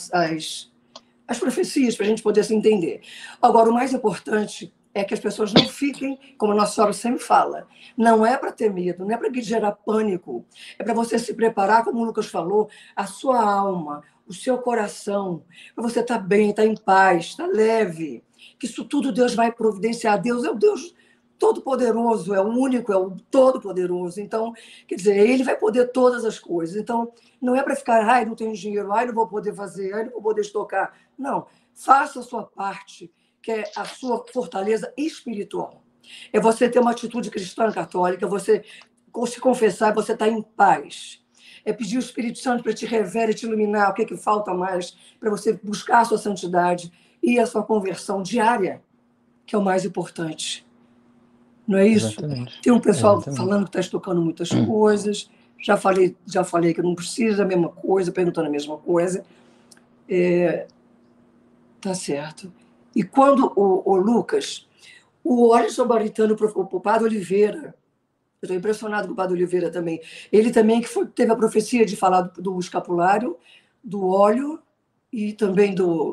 as profecias, para a gente poder se entender. Agora, o mais importante é que as pessoas não fiquem, como a Nossa Senhora sempre fala, não é para ter medo, não é para gerar pânico, é para você se preparar, como o Lucas falou, a sua alma, o seu coração, para você estar bem, estar em paz, estar leve, que isso tudo Deus vai providenciar. Deus é o Deus todo-poderoso, é o único, é o todo-poderoso. Então, quer dizer, ele vai poder todas as coisas. Então, não é para ficar, ai, não tenho dinheiro, ai, não vou poder fazer, ai, não vou poder estocar. Não, faça a sua parte, que é a sua fortaleza espiritual. É você ter uma atitude cristã católica, você se confessar, você estar em paz. É pedir o Espírito Santo para te revelar e te iluminar o que falta mais, para você buscar a sua santidade e a sua conversão diária, que é o mais importante. Não é isso? Exatamente. Tem um pessoal Exatamente. falando que está estocando muitas coisas. Já falei que não precisa a mesma coisa, perguntando a mesma coisa. Tá certo. E quando o Lucas, o óleo samaritano para o Padre Oliveira, eu estou impressionado com o Padre Oliveira também. Ele também teve a profecia de falar do escapulário, do óleo e também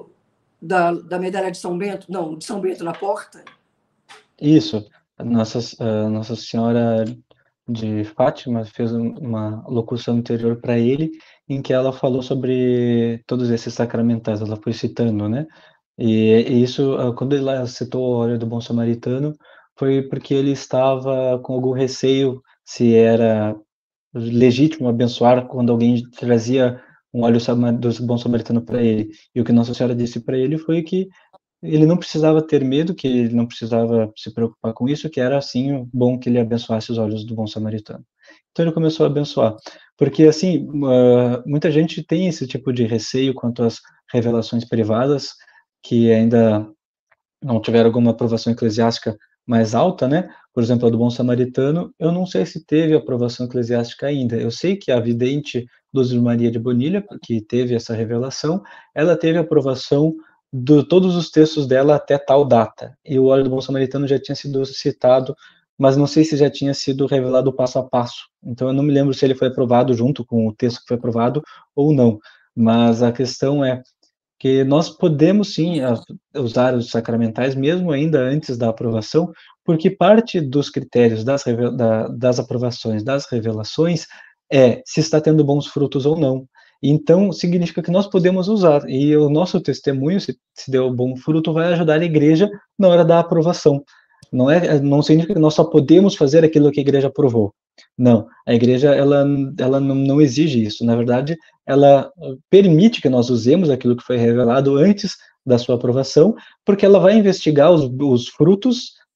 da medalha de São Bento, não, de São Bento na porta. Isso. Nossa Senhora de Fátima fez uma locução anterior para ele, em que ela falou sobre todos esses sacramentais, ela foi citando, né? E isso, quando ela citou o óleo do bom samaritano, foi porque ele estava com algum receio se era legítimo abençoar quando alguém trazia um óleo do bom samaritano para ele. E o que Nossa Senhora disse para ele foi que ele não precisava ter medo, que ele não precisava se preocupar com isso, que era assim bom que ele abençoasse os olhos do bom samaritano. Então ele começou a abençoar, porque assim, muita gente tem esse tipo de receio quanto às revelações privadas, que ainda não tiveram alguma aprovação eclesiástica mais alta, né? Por exemplo, a do bom samaritano, eu não sei se teve aprovação eclesiástica ainda. Eu sei que a vidente Luz Maria de Bonilha, que teve essa revelação, ela teve aprovação de todos os textos dela até tal data. E o óleo do bom samaritano já tinha sido citado, mas não sei se já tinha sido revelado passo a passo. Então eu não me lembro se ele foi aprovado junto com o texto que foi aprovado ou não. Mas a questão é que nós podemos sim usar os sacramentais mesmo ainda antes da aprovação, porque parte dos critérios das aprovações, das revelações, é se está tendo bons frutos ou não. Então, significa que nós podemos usar, e o nosso testemunho, se deu bom fruto, vai ajudar a igreja na hora da aprovação. Não significa que nós só podemos fazer aquilo que a igreja aprovou. Não, a igreja ela não exige isso. Na verdade, ela permite que nós usemos aquilo que foi revelado antes da sua aprovação, porque ela vai investigar os frutos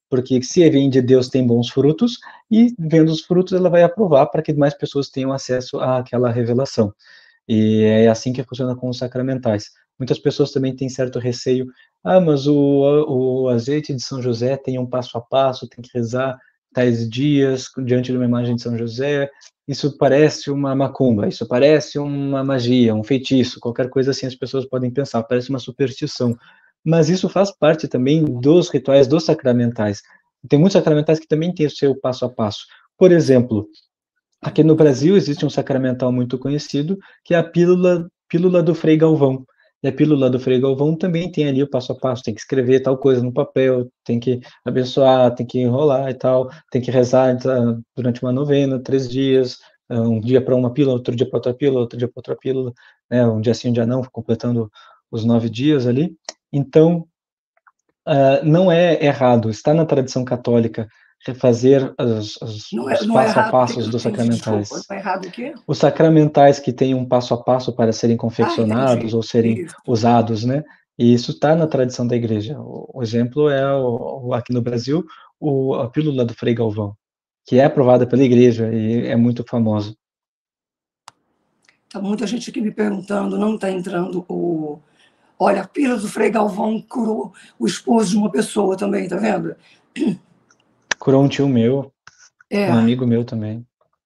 porque se vem de Deus tem bons frutos, e vendo os frutos ela vai aprovar para que mais pessoas tenham acesso àquela revelação. E é assim que funciona com os sacramentais. Muitas pessoas também têm certo receio. Ah, mas o azeite de São José tem um passo a passo, tem que rezar tais dias diante de uma imagem de São José. Isso parece uma macumba, isso parece uma magia, um feitiço, qualquer coisa assim as pessoas podem pensar, parece uma superstição. Mas isso faz parte também dos rituais dos sacramentais. Tem muitos sacramentais que também têm o seu passo a passo. Por exemplo, aqui no Brasil existe um sacramental muito conhecido, que é a pílula do Frei Galvão. E a pílula do Frei Galvão também tem ali o passo a passo, tem que escrever tal coisa no papel, tem que abençoar, tem que enrolar e tal, tem que rezar durante uma novena, 3 dias, um dia para uma pílula, outro dia para outra pílula, outro dia para outra pílula, né, um dia sim, um dia não, completando os 9 dias ali. Então, não é errado, está na tradição católica refazer os Não é passo a errado, o que que passos eu dos entendi? Desculpa, sacramentais. não é errado o quê? Os sacramentais que têm um passo a passo para serem confeccionados Entendi. ou serem Isso. usados, né? E isso está na tradição da igreja. O exemplo é aqui no Brasil a pílula do Frei Galvão, que é aprovada pela igreja e é muito famosa. Tá muita gente aqui me perguntando, não está entrando o. Olha, a pílula do Frei Galvão curou o esposo de uma pessoa também, tá vendo? Curou um tio meu, É. um amigo meu também.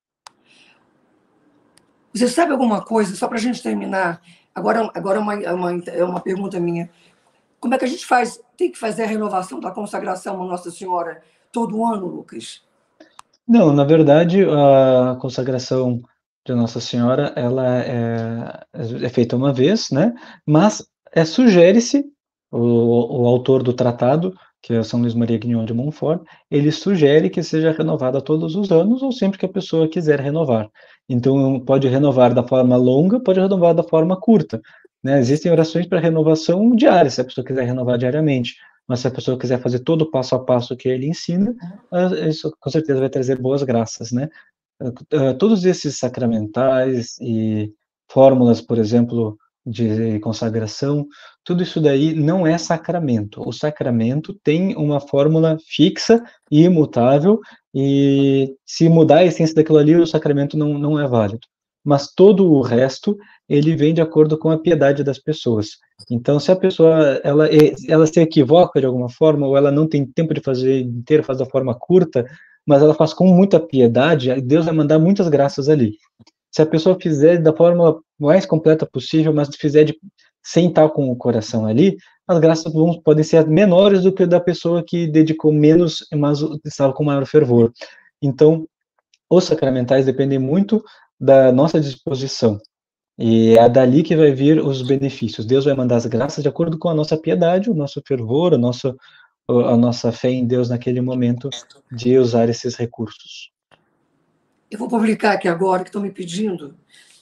Você sabe alguma coisa, só para a gente terminar? Agora é uma pergunta minha. Como é que a gente faz? Tem que fazer a renovação da consagração a Nossa Senhora todo ano, Lucas? Não, na verdade, a consagração de Nossa Senhora, ela é feita uma vez, né? Mas sugere-se, o autor do tratado, que é São Luís Maria Guignon de Montfort, ele sugere que seja renovada todos os anos ou sempre que a pessoa quiser renovar. Então, pode renovar da forma longa, pode renovar da forma curta, né? Existem orações para renovação diária, se a pessoa quiser renovar diariamente. Mas se a pessoa quiser fazer todo o passo a passo que ele ensina, isso com certeza vai trazer boas graças, né? Todos esses sacramentais e fórmulas, por exemplo, de consagração, tudo isso daí não é sacramento. O sacramento tem uma fórmula fixa e imutável, e se mudar a essência daquilo ali, o sacramento não é válido. Mas todo o resto, ele vem de acordo com a piedade das pessoas. Então, se a pessoa ela se equivoca de alguma forma, ou ela não tem tempo de fazer inteiro, faz da forma curta, mas ela faz com muita piedade, Deus vai mandar muitas graças ali. Se a pessoa fizer da forma mais completa possível, mas fizer sem estar com o coração ali, as graças podem ser menores do que da pessoa que dedicou menos, mas estava com maior fervor. Então, os sacramentais dependem muito da nossa disposição. E é dali que vai vir os benefícios. Deus vai mandar as graças de acordo com a nossa piedade, o nosso fervor, a nossa fé em Deus naquele momento de usar esses recursos. Eu vou publicar aqui agora, que estão me pedindo.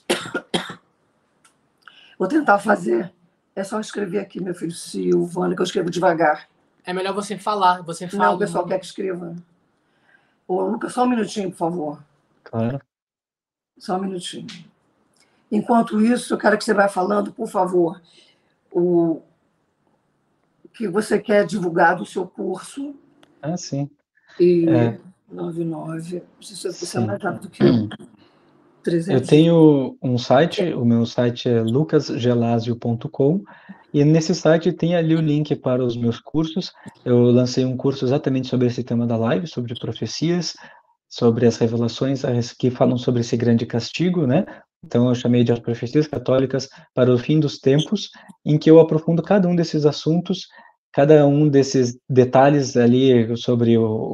Vou tentar fazer. É só escrever aqui, meu filho Silvana, que eu escrevo devagar. É melhor você falar, você fala. Não, o pessoal quer que escreva. Ô, Lucas, só um minutinho, por favor. Claro. Só um minutinho. Enquanto isso, eu quero que você vá falando, por favor, o que você quer divulgar do seu curso. Ah, sim. E 99, você é mais rápido que eu. 300. Eu tenho um site, o meu site é lucasgelasio.com, e nesse site tem ali o link para os meus cursos. Eu lancei um curso exatamente sobre esse tema da live, sobre profecias, sobre as revelações que falam sobre esse grande castigo, né? Então eu chamei de As Profecias Católicas para o Fim dos Tempos, em que eu aprofundo cada um desses assuntos, cada um desses detalhes ali sobre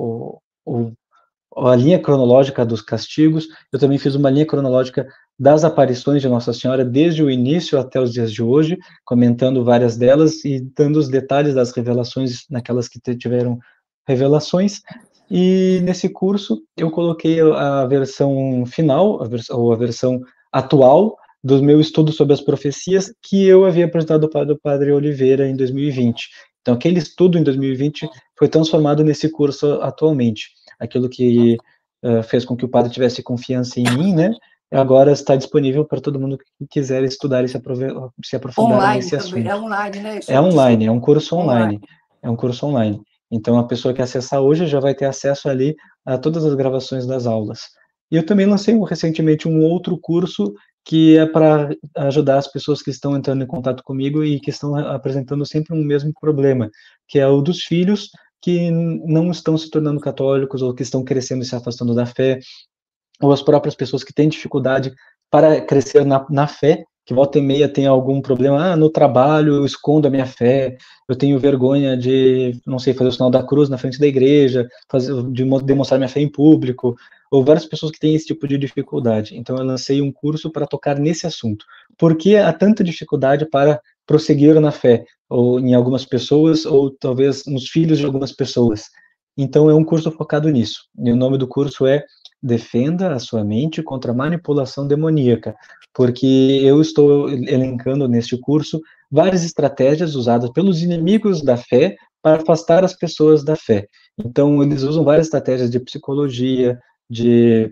a linha cronológica dos castigos. Eu também fiz uma linha cronológica das aparições de Nossa Senhora desde o início até os dias de hoje, comentando várias delas e dando os detalhes das revelações naquelas que tiveram revelações. E nesse curso eu coloquei a versão final, ou a versão atual do meu estudo sobre as profecias que eu havia apresentado para o Padre Oliveira em 2020. Então, aquele estudo em 2020 foi transformado nesse curso atualmente. Aquilo que fez com que o padre tivesse confiança em mim, né? Agora está disponível para todo mundo que quiser estudar e se aprofundar online nesse também. assunto. É online, né? É online, é um curso online. É um curso online. Então, a pessoa que acessar hoje já vai ter acesso ali a todas as gravações das aulas. E eu também lancei recentemente um outro curso que é para ajudar as pessoas que estão entrando em contato comigo e que estão apresentando sempre um mesmo problema, que é o dos filhos que não estão se tornando católicos ou que estão crescendo e se afastando da fé, ou as próprias pessoas que têm dificuldade para crescer na fé, que volta e meia tem algum problema, no trabalho eu escondo a minha fé, eu tenho vergonha de, não sei, fazer o sinal da cruz na frente da igreja, demonstrar minha fé em público, ou várias pessoas que têm esse tipo de dificuldade. Então eu lancei um curso para tocar nesse assunto. Por que há tanta dificuldade para prosseguir na fé, ou em algumas pessoas, ou talvez nos filhos de algumas pessoas? Então é um curso focado nisso. E o nome do curso é Defenda a sua mente contra a manipulação demoníaca, porque eu estou elencando neste curso várias estratégias usadas pelos inimigos da fé para afastar as pessoas da fé. Então, eles usam várias estratégias de psicologia, de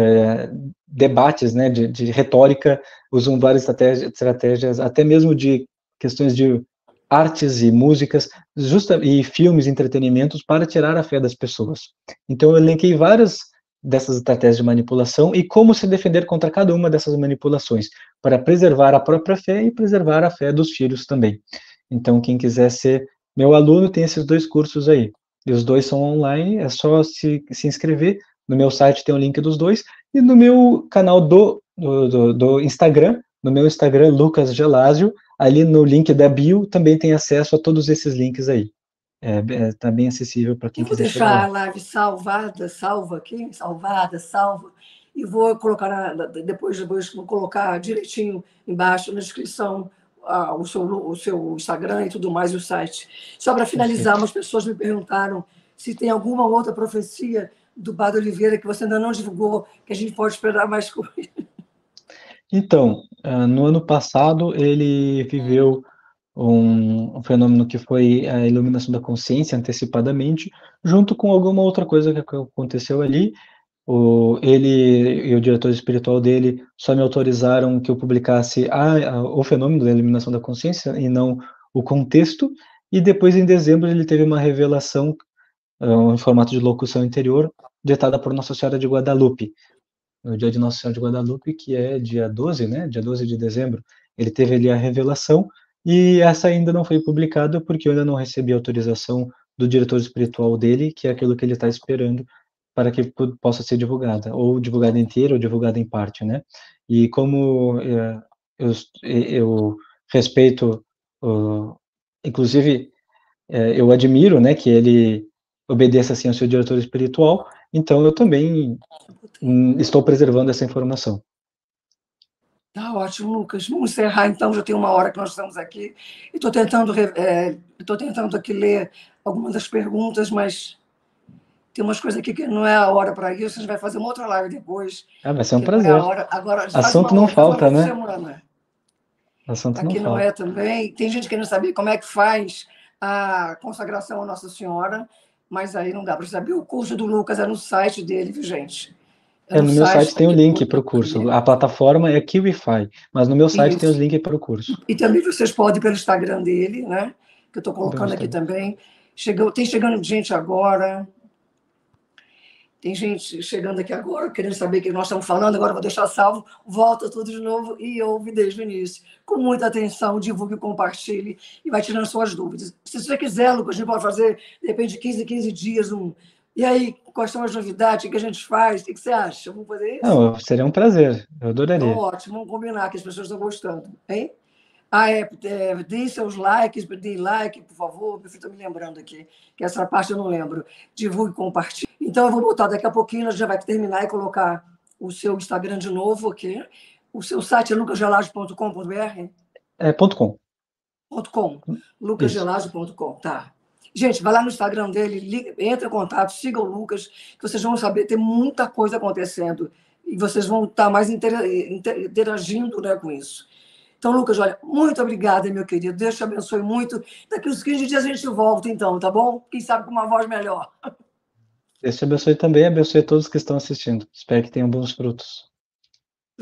debates, né, de retórica, usam várias estratégias, até mesmo de questões de artes e músicas, e filmes, entretenimentos, para tirar a fé das pessoas. Então, eu elenquei várias dessas estratégias de manipulação e como se defender contra cada uma dessas manipulações, para preservar a própria fé e preservar a fé dos filhos também. Então, quem quiser ser meu aluno, tem esses dois cursos aí. E os dois são online, é só se inscrever. No meu site tem o link dos dois. E no meu canal do Instagram, no meu Instagram, Lucas Gelásio, ali no link da bio, também tem acesso a todos esses links aí. Tá bem acessível para quem Eu vou quiser chegar deixar a lá. live salvada, salva aqui, salvada, salva, e vou colocar depois vou colocar direitinho embaixo na descrição o seu Instagram e tudo mais, e o site. Só para finalizar, Perfeito. umas pessoas me perguntaram se tem alguma outra profecia do Padre Oliveira que você ainda não divulgou, que a gente pode esperar mais coisa. Então, no ano passado, ele viveu um fenômeno que foi a iluminação da consciência antecipadamente, junto com alguma outra coisa que aconteceu ali. Ele e o diretor espiritual dele só me autorizaram que eu publicasse o fenômeno da iluminação da consciência e não o contexto. E depois, em dezembro, ele teve uma revelação em formato de locução interior, ditada por Nossa Senhora de Guadalupe, no dia de Nossa Senhora de Guadalupe, que é dia 12, né? Dia 12 de dezembro. Ele teve ali a revelação e essa ainda não foi publicada porque eu ainda não recebi autorização do diretor espiritual dele, que é aquilo que ele está esperando para que possa ser divulgada, ou divulgada inteira ou divulgada em parte, né? E como eu respeito, inclusive, eu admiro, né, que ele obedeça assim ao seu diretor espiritual, então eu também estou preservando essa informação. Tá ótimo, Lucas. Vamos encerrar, então. Já tem uma hora que nós estamos aqui. Estou tentando aqui ler algumas das perguntas, mas tem umas coisas aqui que não é a hora para isso. A gente vai fazer uma outra live depois, Vai ser um que não é a prazer. hora. Agora, Assunto não faz uma falta, vez por né? semana. Assunto não Aqui não falta. é também. Tem gente querendo saber como é que faz a consagração à Nossa Senhora, mas aí não dá para saber. O curso do Lucas é no site dele, viu, gente? É no No meu site site tem o dele. link para o curso. A plataforma é KiwiFi, mas no meu site tem os Isso. links para o curso. E também vocês podem pelo Instagram dele, né? Que eu estou Pelo colocando aqui Instagram. também. Tem chegando gente agora. Tem gente chegando aqui agora, querendo saber o que nós estamos falando. Agora eu vou deixar salvo. Volta tudo de novo e ouve desde o início. Com muita atenção, divulgue, compartilhe e vai tirando suas dúvidas. Se você quiser, Lucas, a gente pode fazer, de repente, 15 dias um. E aí, quais são as novidades? O que a gente faz? O que você acha? Vamos fazer isso? Não, seria um prazer. Eu Então, adoraria. ótimo. Vamos combinar que as pessoas estão gostando. Hein? Deem seus likes, deem like, por favor, eu estou me lembrando aqui, que essa parte eu não lembro. Divulgue, compartilhe. Então, eu vou botar daqui a pouquinho, a gente já vai terminar e colocar o seu Instagram de novo aqui. O seu site é lucasgelage.com.br? .com. .com. Isso. lucasgelage.com, tá. Gente, vai lá no Instagram dele, entra em contato, siga o Lucas, que vocês vão saber, tem muita coisa acontecendo e vocês vão estar mais interagindo, né, com isso. Então, Lucas, olha, muito obrigada, meu querido. Deus te abençoe muito. Daqui uns 15 dias a gente volta, então, tá bom? Quem sabe com uma voz melhor. Deus te abençoe também, abençoe todos que estão assistindo. Espero que tenham bons frutos.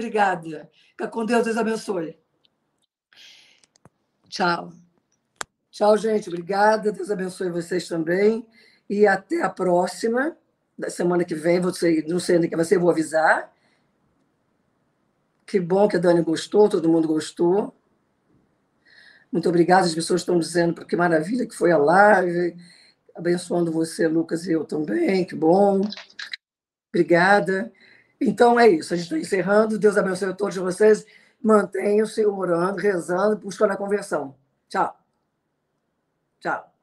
Obrigada. Fica com Deus, Deus abençoe. Tchau. Tchau, gente. Obrigada. Deus abençoe vocês também. E até a próxima, da semana que vem. Não sei ainda que vai ser, vou avisar. Que bom que a Dani gostou, todo mundo gostou. Muito obrigada. As pessoas estão dizendo que maravilha que foi a live. Abençoando você, Lucas, e eu também. Que bom. Obrigada. Então é isso. A gente está encerrando. Deus abençoe a todos vocês. Mantenham-se orando, rezando, buscando a conversão. Tchau. Tchau.